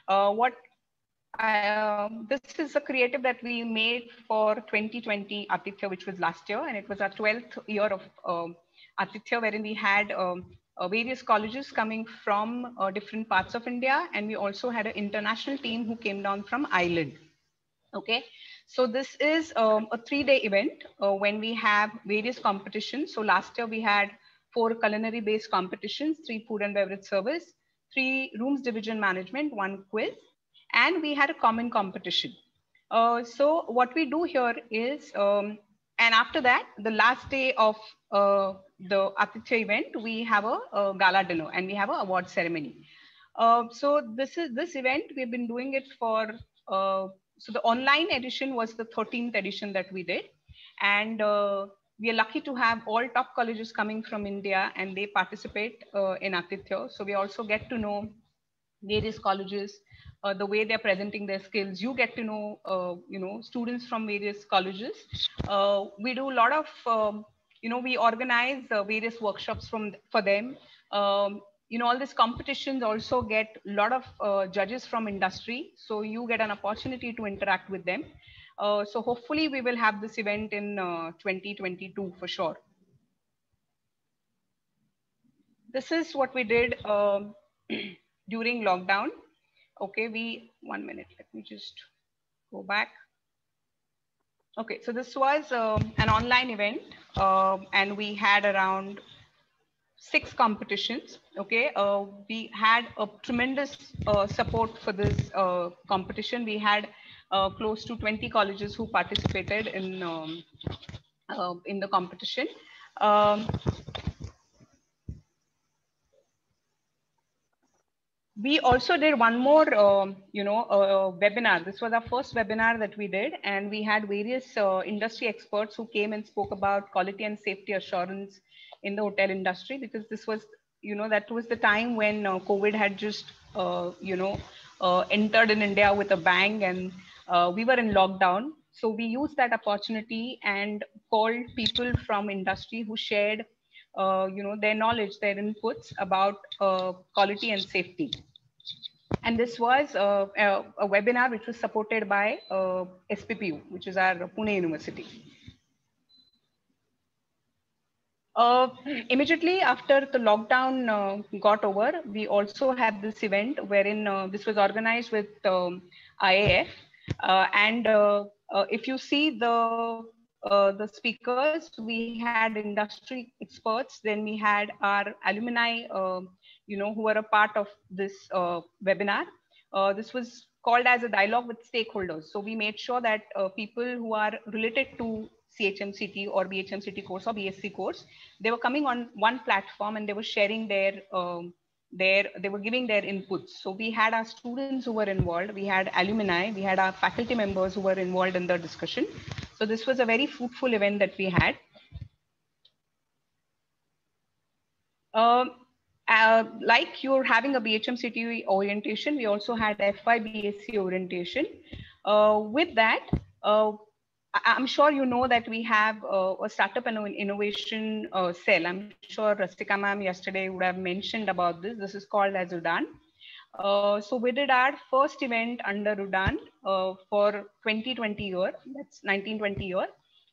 This is a creative that we made for 2020 Atithya, which was last year, and it was our 12th year of Atithya, wherein we had various colleges coming from different parts of India. And we also had an international team who came down from Ireland. Okay, so this is a 3-day event when we have various competitions. So last year we had 4 culinary based competitions, 3 food and beverage service, 3 rooms division management, 1 quiz, and we had a common competition. So what we do here is, and after that, the last day of the Atithya event, we have a gala dinner and we have an award ceremony. So this event, we've been doing it for, so the online edition was the 13th edition that we did. And we are lucky to have all top colleges coming from India and they participate in Atithya. So we also get to know various colleges, the way they're presenting their skills. You get to know, students from various colleges. We do a lot of, we organize various workshops for them. All these competitions also get a lot of judges from industry. So you get an opportunity to interact with them. So hopefully we will have this event in 2022 for sure. This is what we did during lockdown. Okay, 1 minute, let me just go back. Okay, so this was an online event and we had around 6 competitions. Okay, we had a tremendous support for this competition. We had close to 20 colleges who participated in the competition. We also did one more, webinar. This was our first webinar that we did, and we had various industry experts who came and spoke about quality and safety assurance in the hotel industry, because this was, that was the time when COVID had just, entered in India with a bang, and we were in lockdown. So we used that opportunity and called people from industry who shared their knowledge, their inputs about quality and safety. And this was a webinar which was supported by SPPU, which is our Pune University. Immediately after the lockdown got over, we also had this event wherein this was organized with IAF. If you see the speakers, we had industry experts, then we had our alumni, who were a part of this webinar. This was called as a dialogue with stakeholders. So we made sure that people who are related to CHMCT or BHMCT course or BSc course, they were coming on one platform and they were sharing they were giving their inputs. So we had our students who were involved, we had alumni, we had our faculty members who were involved in the discussion. So this was a very fruitful event that we had. Like you're having a BHMCT orientation, we also had FYBSc orientation. With that, I'm sure you know that we have a startup and innovation cell. I'm sure Rastika ma'am yesterday would have mentioned about this. This is called as UDAN. So we did our first event under UDAN for 2020 year, that's 1920 year,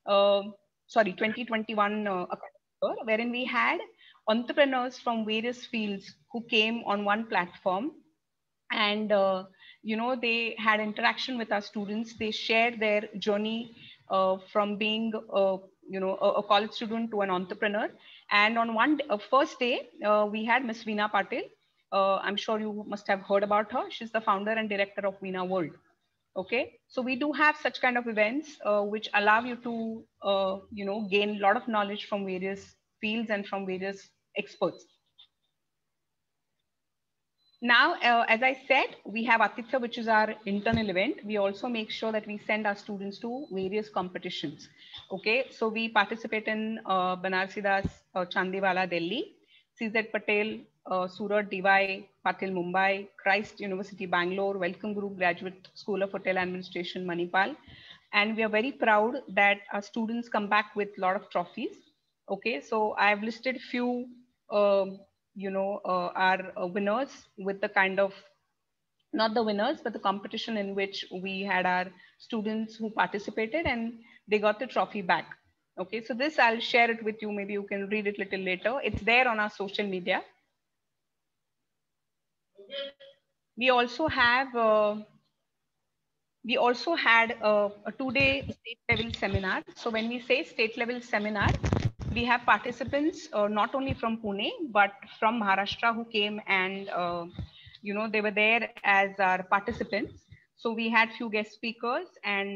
2021 year, wherein we had entrepreneurs from various fields who came on one platform, and they had interaction with our students. They shared their journey from being a college student to an entrepreneur. And on first day, we had Miss Veena Patil. I'm sure you must have heard about her. She's the founder and director of Veena World. Okay, so we do have such kind of events which allow you to gain a lot of knowledge from various fields and from various experts. Now, as I said, we have Atithya, which is our internal event. We also make sure that we send our students to various competitions. Okay, so we participate in Banarsi Das Chandiwala, Delhi, CZ Patel, Surat, DY Patil, Mumbai, Christ University, Bangalore, Welcome Group Graduate School of Hotel Administration, Manipal. And we are very proud that our students come back with a lot of trophies. Okay, so I've listed few our winners with the kind of, not the winners, but the competition in which we had our students who participated and they got the trophy back. Okay, so this I'll share it with you. Maybe you can read it a little later. It's there on our social media. We also have we also had a 2-day state level seminar. So when we say state level seminar, we have participants not only from Pune, but from Maharashtra who came and, they were there as our participants. So we had few guest speakers and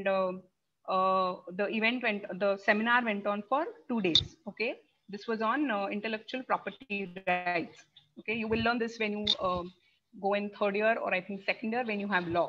the seminar went on for 2 days. Okay. This was on intellectual property rights. Okay. You will learn this when you go in 3rd year or I think 2nd year when you have law.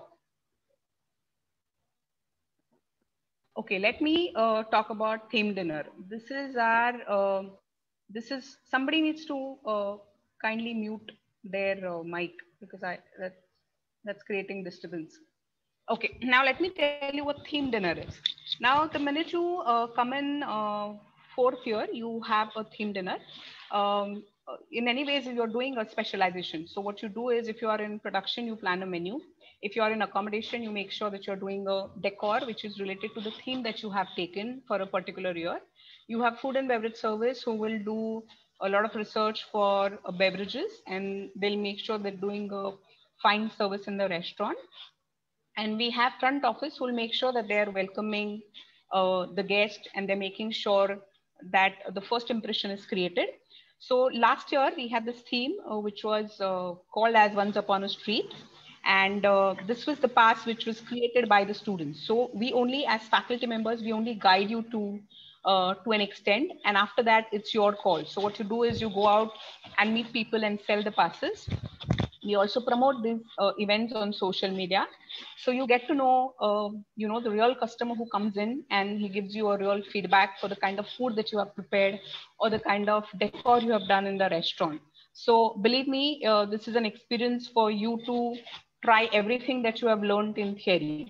Okay, let me talk about theme dinner. This is our, somebody needs to kindly mute their mic because that's creating disturbance. Okay, now let me tell you what theme dinner is. Now, the minute you come in 4th year, you have a theme dinner. In any ways, you're doing a specialization. So what you do is if you are in production, you plan a menu. If you are in accommodation, you make sure that you're doing a decor, which is related to the theme that you have taken for a particular year. You have food and beverage service who will do a lot of research for beverages, and they'll make sure they're doing a fine service in the restaurant. And we have front office who will make sure that they are welcoming the guest and they're making sure that the first impression is created. So last year we had this theme which was called as Once Upon a Street. And this was the pass which was created by the students. So we only, as faculty members, we only guide you to an extent. And after that, it's your call. So what you do is you go out and meet people and sell the passes. We also promote these events on social media. So you get to know, the real customer who comes in and he gives you a real feedback for the kind of food that you have prepared or the kind of decor you have done in the restaurant. So believe me, this is an experience for you to try everything that you have learned in theory.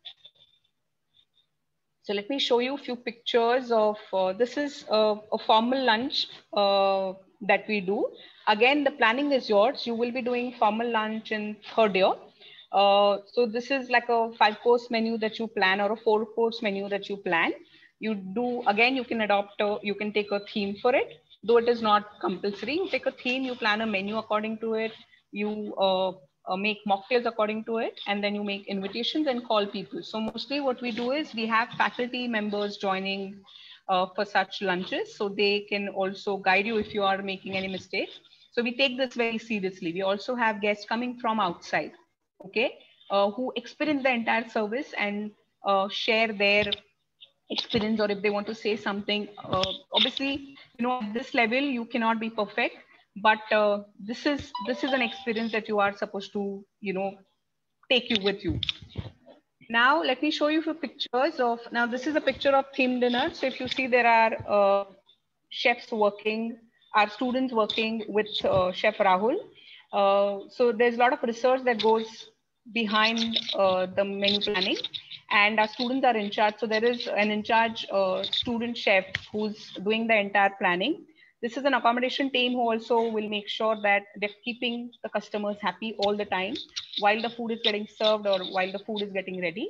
So let me show you a few pictures of, this is a formal lunch that we do. Again, the planning is yours. You will be doing formal lunch in 3rd year. So this is like a 5-course menu that you plan or a 4-course menu that you plan. You do, again, you can adopt, you can take a theme for it, though it is not compulsory. You take a theme, you plan a menu according to it. You make mocktails according to it, and then you make invitations and call people. So mostly what we do is we have faculty members joining for such lunches, so they can also guide you if you are making any mistakes. So we take this very seriously. We also have guests coming from outside, okay, who experience the entire service and share their experience, or if they want to say something. Obviously, at this level you cannot be perfect, but this is an experience that you are supposed to take you with you. Now let me show you a few pictures of, now this is a picture of theme dinner. So if you see, there are chefs working, our students working with Chef Rahul. So there's a lot of research that goes behind the menu planning, and our students are in charge. So there is an in charge student chef who's doing the entire planning. This is an accommodation team who also will make sure that they're keeping the customers happy all the time while the food is getting served or while the food is getting ready.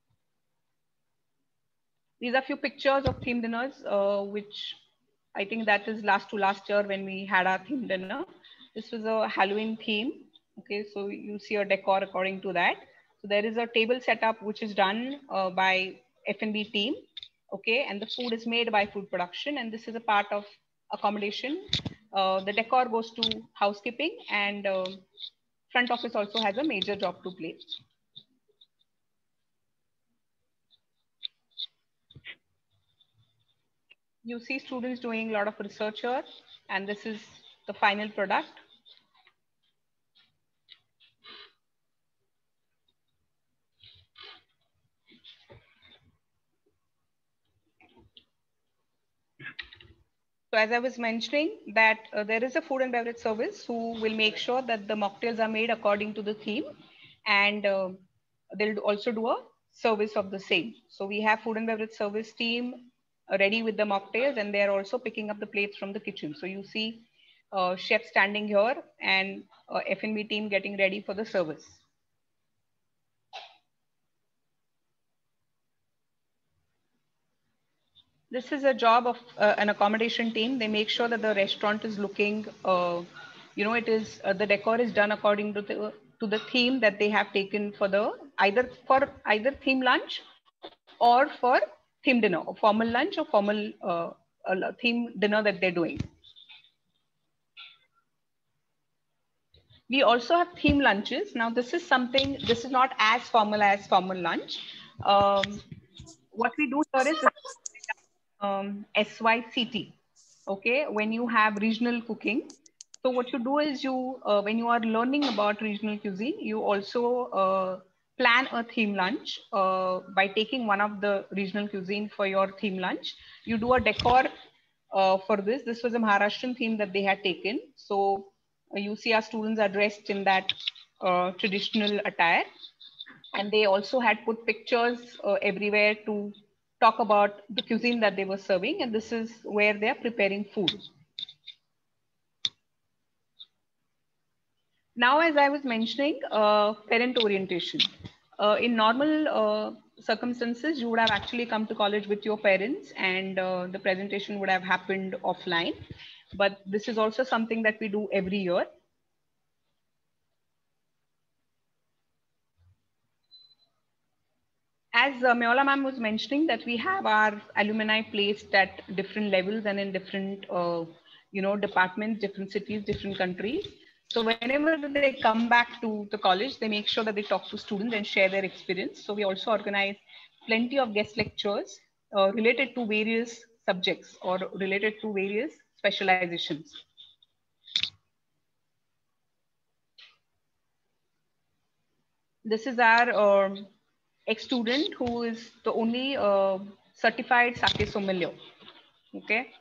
These are a few pictures of theme dinners, which I think that is last year when we had our theme dinner. This was a Halloween theme. Okay, so you see a decor according to that. So there is a table setup which is done by F&B team. Okay, and the food is made by food production, and this is a part of accommodation. The decor goes to housekeeping, and front office also has a major job to play. You see students doing a lot of research here, and this is the final product. So as I was mentioning that there is a food and beverage service who will make sure that the mocktails are made according to the theme, and they'll also do a service of the same. So we have food and beverage service team ready with the mocktails, and they're also picking up the plates from the kitchen. So you see chef standing here and F&B team getting ready for the service. This is a job of an accommodation team. They make sure that the restaurant is looking, it is the decor is done according to the theme that they have taken for the either theme lunch or for theme dinner, or formal lunch or formal theme dinner that they're doing. We also have theme lunches. Now, this is not as formal lunch. What we do here is SYCT. Okay, when you have regional cooking. So what you do is when you are learning about regional cuisine, you also plan a theme lunch by taking one of the regional cuisine for your theme lunch. You do a decor for this. This was a Maharashtrian theme that they had taken. So you see our students are dressed in that traditional attire. And they also had put pictures everywhere to talk about the cuisine that they were serving. And this is where they're preparing food. Now, as I was mentioning, parent orientation. In normal circumstances, you would have actually come to college with your parents and the presentation would have happened offline. But this is also something that we do every year. As Meola ma'am was mentioning, that we have our alumni placed at different levels and in different, departments, different cities, different countries. So whenever they come back to the college, they make sure that they talk to students and share their experience. So we also organize plenty of guest lectures related to various subjects or related to various specializations. This is our ex-student who is the only certified sake sommelier. Okay.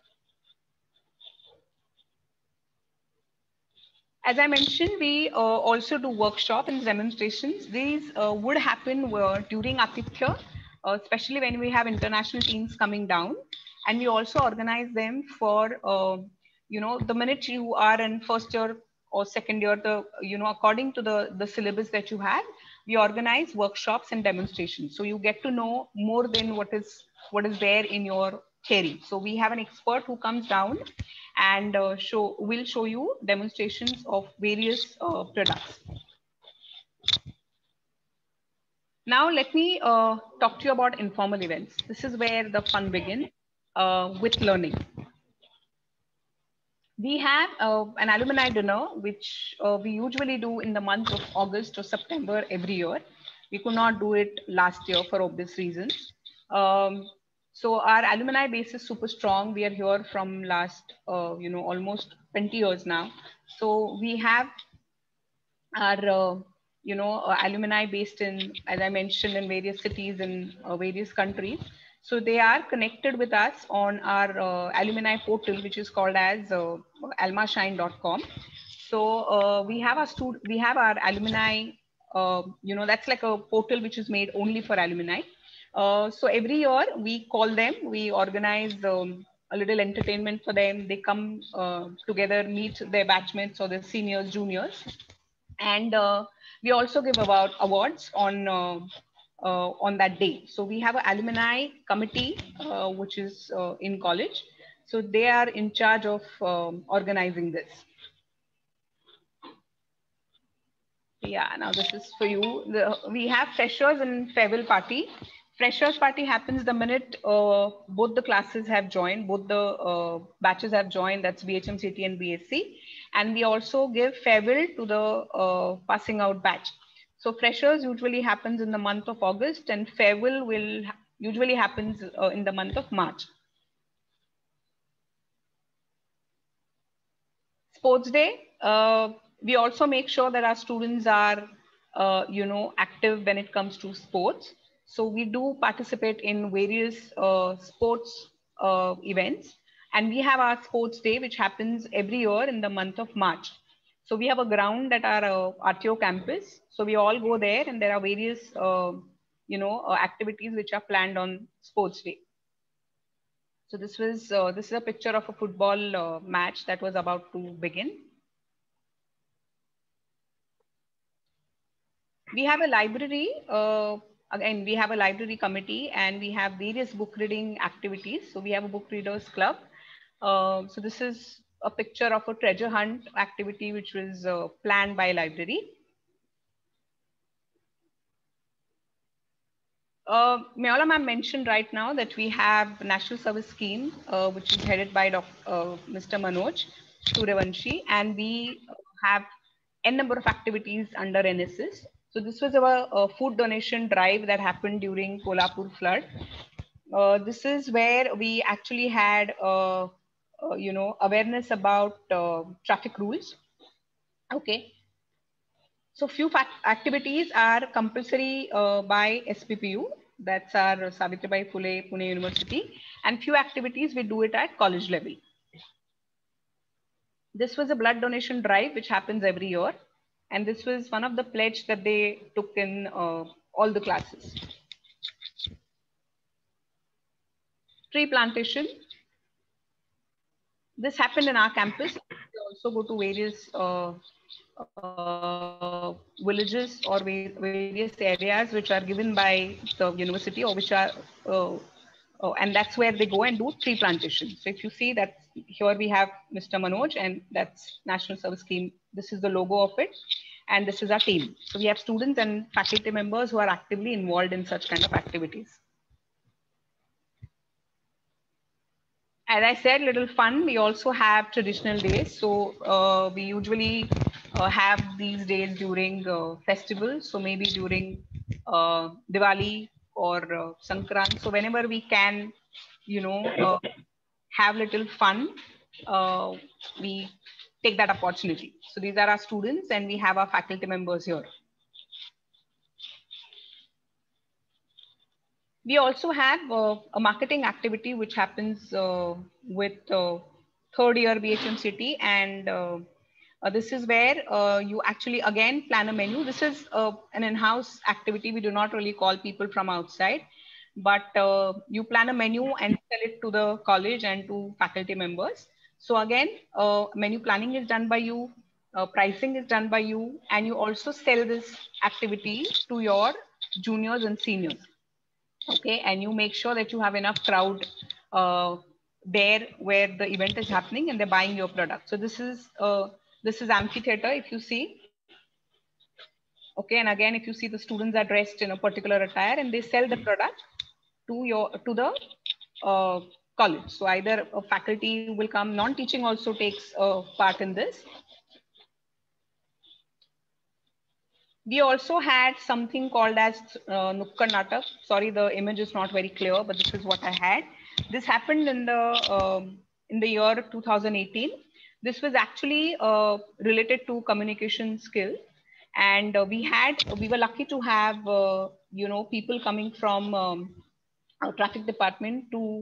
As I mentioned, we also do workshops and demonstrations. These would happen during Atithya, especially when we have international teams coming down. And we also organize them for, the minute you are in first year or second year, according to the syllabus that you have, we organize workshops and demonstrations. So you get to know more than what is there in your theory. So we have an expert who comes down and will show you demonstrations of various products. Now let me talk to you about informal events. This is where the fun begins with learning. We have an alumni dinner, which we usually do in the month of August or September every year. We could not do it last year for obvious reasons. So our alumni base is super strong. We are here from last, almost 20 years now. So we have our, alumni based in, as I mentioned, in various cities and various countries. So they are connected with us on our alumni portal, which is called as almashine.com. So we have our alumni, that's like a portal which is made only for alumni. So every year we call them, we organize a little entertainment for them. They come together, meet their batchmates or their seniors, juniors. And we also give awards on that day. So we have an alumni committee, which is in college. So they are in charge of organizing this. Yeah, now this is for you. We have freshers and farewell party. Freshers party happens the minute both the classes have joined, both the batches have joined, that's BHM, CT and BSc. And we also give farewell to the passing out batch. So freshers usually happens in the month of August and farewell will usually happens in the month of March. Sports day, we also make sure that our students are, active when it comes to sports. So we do participate in various sports events. And we have our sports day, which happens every year in the month of March. So we have a ground at our RTO campus. So we all go there and there are various, activities which are planned on sports day. So this is a picture of a football match that was about to begin. We have a library again, we have a library committee and we have various book reading activities. So we have a book readers club. So this is a picture of a treasure hunt activity which was planned by library. Meola ma'am mentioned right now that we have National Service Scheme, which is headed by Mr. Manoj Suryavanshi, and we have n number of activities under NSS. So this was our food donation drive that happened during Kolhapur flood. This is where we actually had, awareness about traffic rules. Okay. So few activities are compulsory by SPPU, that's our Savitribai Phule Pune University, and few activities we do it at college level. This was a blood donation drive which happens every year, and this was one of the pledge that they took in all the classes. Tree plantation. This happened in our campus. We also go to various villages or various areas which are given by the university, or which are and that's where they go and do tree plantation. So if you see that here we have Mr. Manoj, and that's National Service Scheme. This is the logo of it, and this is our team. So we have students and faculty members who are actively involved in such kind of activities. As I said, little fun. We also have traditional days. So we usually have these days during festivals. So maybe during Diwali or Sankrant. So whenever we can, have little fun, we take that opportunity. So these are our students, and we have our faculty members here. We also have a marketing activity which happens with third year BHMCT, and this is where you actually again plan a menu. This is an in-house activity. We do not really call people from outside, but you plan a menu and sell it to the college and to faculty members. So again, menu planning is done by you, pricing is done by you, and you also sell this activity to your juniors and seniors. Okay, and you make sure that you have enough crowd there where the event is happening and they're buying your product. So this is amphitheater, if you see. Okay, and again, if you see, the students are dressed in a particular attire and they sell the product to the college. So either a faculty will come, non-teaching also takes part in this. We also had something called as Nukkad Natak. Sorry, the image is not very clear, but this is what I had. This happened in the year 2018. This was actually related to communication skill, and we were lucky to have people coming from our traffic department to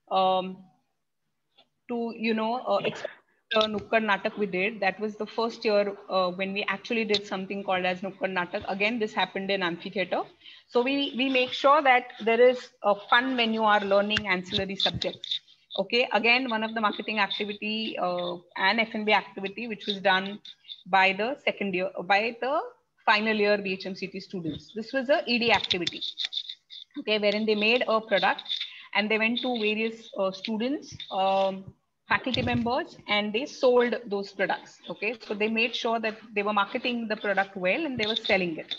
the Nukkad Natak we did. That was the first year when we actually did something called as Nukkad Natak. Again, this happened in amphitheater. So we make sure that there is a fun when you are learning ancillary subjects. Okay, again, one of the marketing activity and F&B activity which was done by the final year BHMCT students. This was a ED activity, okay, wherein they made a product and they went to various students, faculty members, and they sold those products. Okay, so they made sure that they were marketing the product well and they were selling it.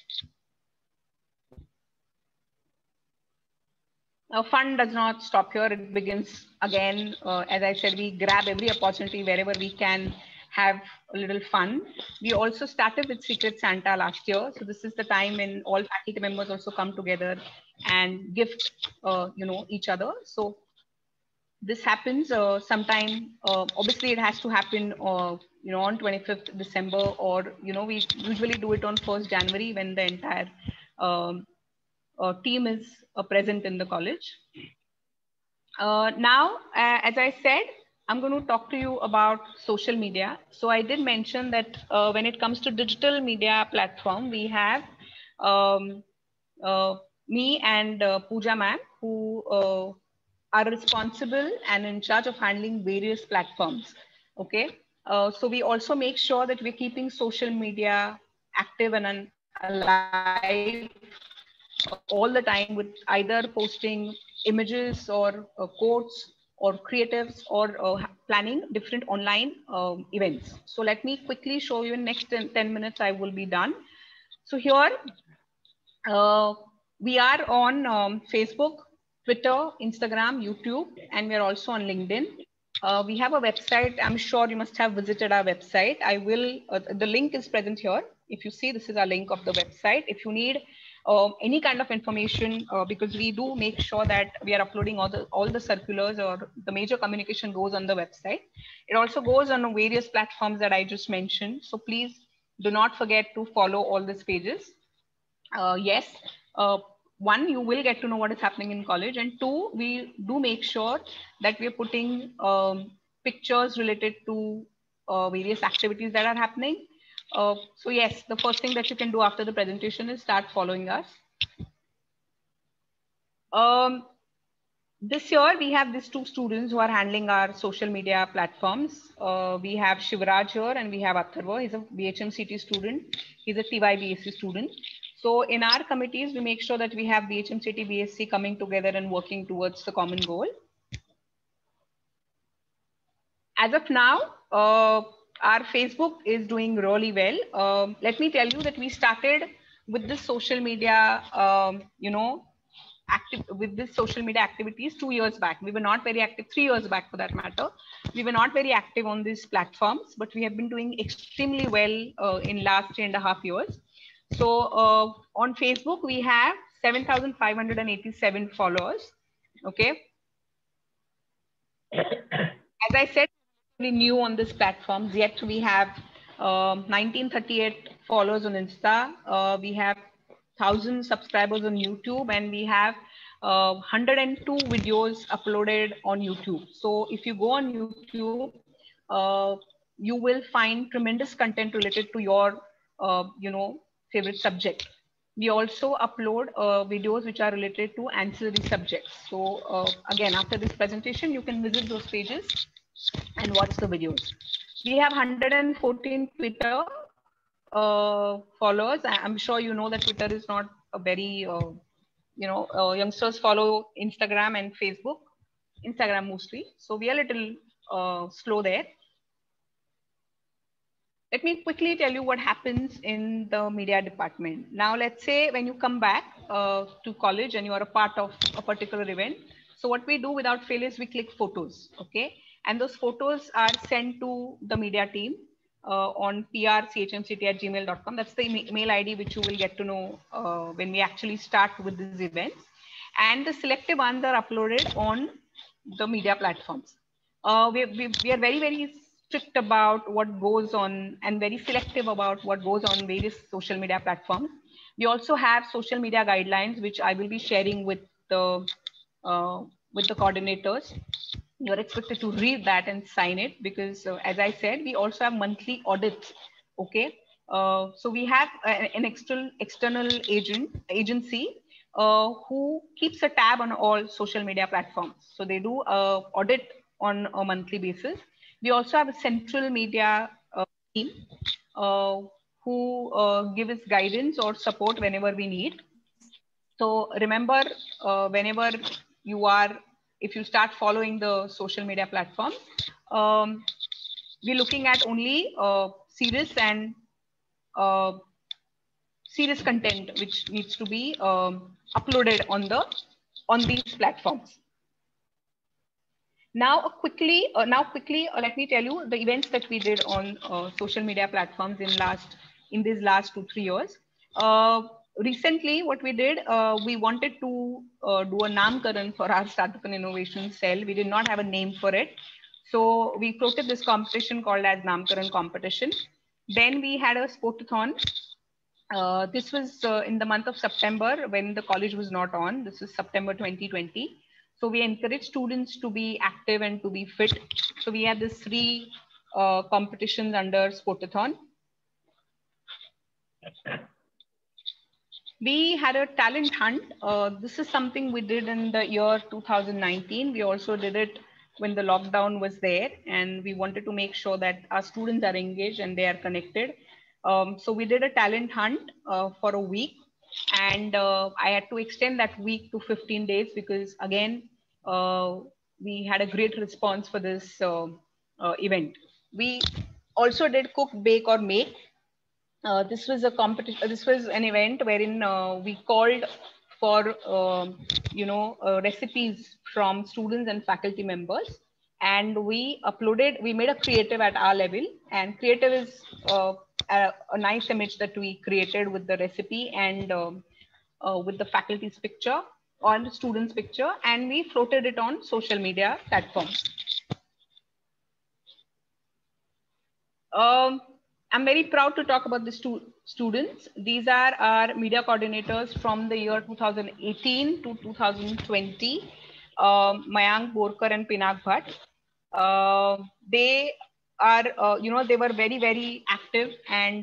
Fun does not stop here. It begins again. As I said, we grab every opportunity wherever we can have a little fun. We also started with Secret Santa last year. So this is the time when all faculty members also come together and gift, each other. So this happens sometime, obviously it has to happen, on 25th December, or, we usually do it on 1st January when the entire team is present in the college. Now, as I said, I'm going to talk to you about social media. So I did mention that when it comes to digital media platform, we have me and Pooja ma'am, who are responsible and in charge of handling various platforms. Okay, so we also make sure that we're keeping social media active and alive all the time with either posting images or quotes or creatives or planning different online events. So let me quickly show you in next 10 minutes, I will be done. So here we are on Facebook, Twitter, Instagram, YouTube, and we're also on LinkedIn. We have a website. I'm sure you must have visited our website. I will, the link is present here. If you see, this is our link of the website. If you need any kind of information, because we do make sure that we are uploading all the circulars or the major communication goes on the website. It also goes on various platforms that I just mentioned. So please do not forget to follow all these pages. Yes, one, you will get to know what is happening in college, and two, we do make sure that we are putting pictures related to various activities that are happening. So yes, the first thing that you can do after the presentation is start following us. This year, we have these two students who are handling our social media platforms. We have Shivraj here and we have Atharva. He's a BHMCT student. He's a TY BSc student. So in our committees, we make sure that we have BHMCT BSc coming together and working towards the common goal. As of now, our Facebook is doing really well. Let me tell you that we started with this social media, with this social media activities 2 years back. We were not very active, 3 years back for that matter. We were not very active on these platforms, but we have been doing extremely well in last 3.5 years. So on Facebook, we have 7,587 followers. Okay. As I said, we new on this platform, yet we have 1938 followers on Insta. We have 1,000 subscribers on YouTube, and we have 102 videos uploaded on YouTube. So if you go on YouTube, you will find tremendous content related to your, favorite subject. We also upload videos which are related to ancillary subjects. So again, after this presentation, you can visit those pages and watch the videos. We have 114 Twitter followers. I'm sure you know that Twitter is not a very, youngsters follow Instagram and Facebook, Instagram mostly. So we are a little slow there. Let me quickly tell you what happens in the media department. Now, let's say when you come back to college and you are a part of a particular event. So what we do without fail is we click photos, okay? And those photos are sent to the media team on prchmct@gmail.com. That's the mail ID which you will get to know when we actually start with these events. And the selective ones are uploaded on the media platforms. We are very, very strict about what goes on and very selective about what goes on various social media platforms. We also have social media guidelines, which I will be sharing with the coordinators. You're expected to read that and sign it because, as I said, we also have monthly audits. Okay, so we have an external agency who keeps a tab on all social media platforms. So they do audit on a monthly basis. We also have a central media team who give us guidance or support whenever we need. So remember, whenever you are, if you start following the social media platform, we're looking at only serious and serious content which needs to be uploaded on these platforms. Now quickly, let me tell you the events that we did on social media platforms in these last 2-3 years. Recently, what we did, we wanted to do a Namkaran for our Startup and Innovation Cell. We did not have a name for it. So we floated this competition called as Namkaran competition. Then we had a sportathon. This was in the month of September when the college was not on. This is September 2020. So we encourage students to be active and to be fit. So we had these 3 competitions under sportathon. We had a talent hunt. This is something we did in the year 2019. We also did it when the lockdown was there, and we wanted to make sure that our students are engaged and they are connected. So we did a talent hunt for a week. and I had to extend that week to 15 days because again, we had a great response for this event. We also did cook, bake or make. This was a competition. This was an event wherein we called for recipes from students and faculty members, and we uploaded. We made a creative at our level, and creative is a nice image that we created with the recipe and with the faculty's picture or the student's picture, and we floated it on social media platforms. I'm very proud to talk about the students. These are our media coordinators from the year 2018 to 2020, Mayank Borkar and Pinak Bhatt. They are, they were very, very active, and,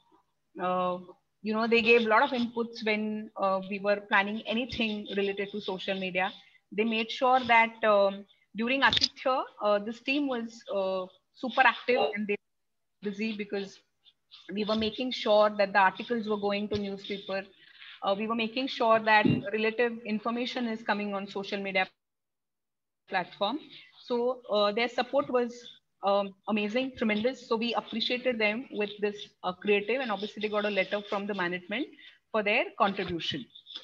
they gave a lot of inputs when we were planning anything related to social media. They made sure that during Atithya, this team was super active, and they were busy because we were making sure that the articles were going to newspaper. We were making sure that relative information is coming on social media platform. So their support was amazing, tremendous. So we appreciated them with this creative, and obviously they got a letter from the management for their contribution.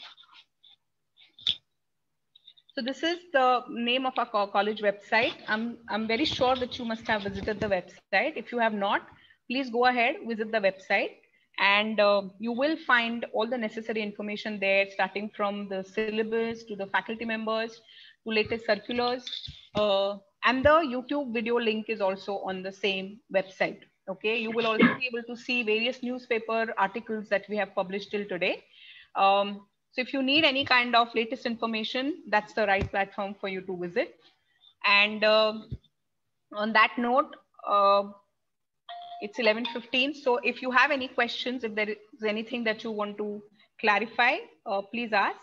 So this is the name of our college website. I'm very sure that you must have visited the website. If you have not, please go ahead, visit the website, and you will find all the necessary information there, starting from the syllabus to the faculty members to latest circulars. And the YouTube video link is also on the same website. Okay, you will also be able to see various newspaper articles that we have published till today. So if you need any kind of latest information, that's the right platform for you to visit. And on that note, it's 11:15. So if you have any questions, if there is anything that you want to clarify, please ask.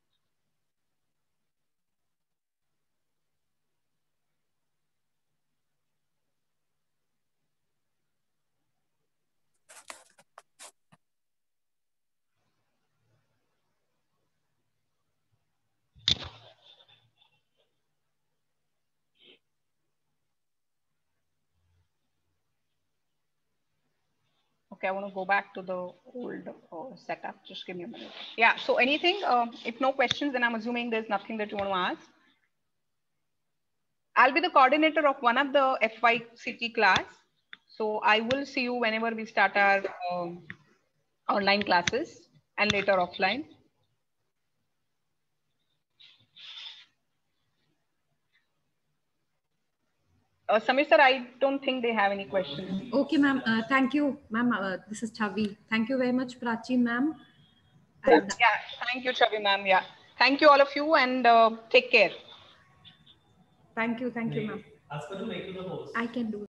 Okay, I want to go back to the old setup. Just give me a minute. Yeah, so anything, if no questions, then I'm assuming there's nothing that you want to ask. I'll be the coordinator of one of the FYCT class. So I will see you whenever we start our online classes and later offline. Samir sir, I don't think they have any questions. Okay, ma'am. Thank you, ma'am. This is Chavi. Thank you very much, Prachi, ma'am. Yeah, thank you, Chavi, ma'am. Yeah, thank you all of you, and take care. Thank you, ma'am. I can do.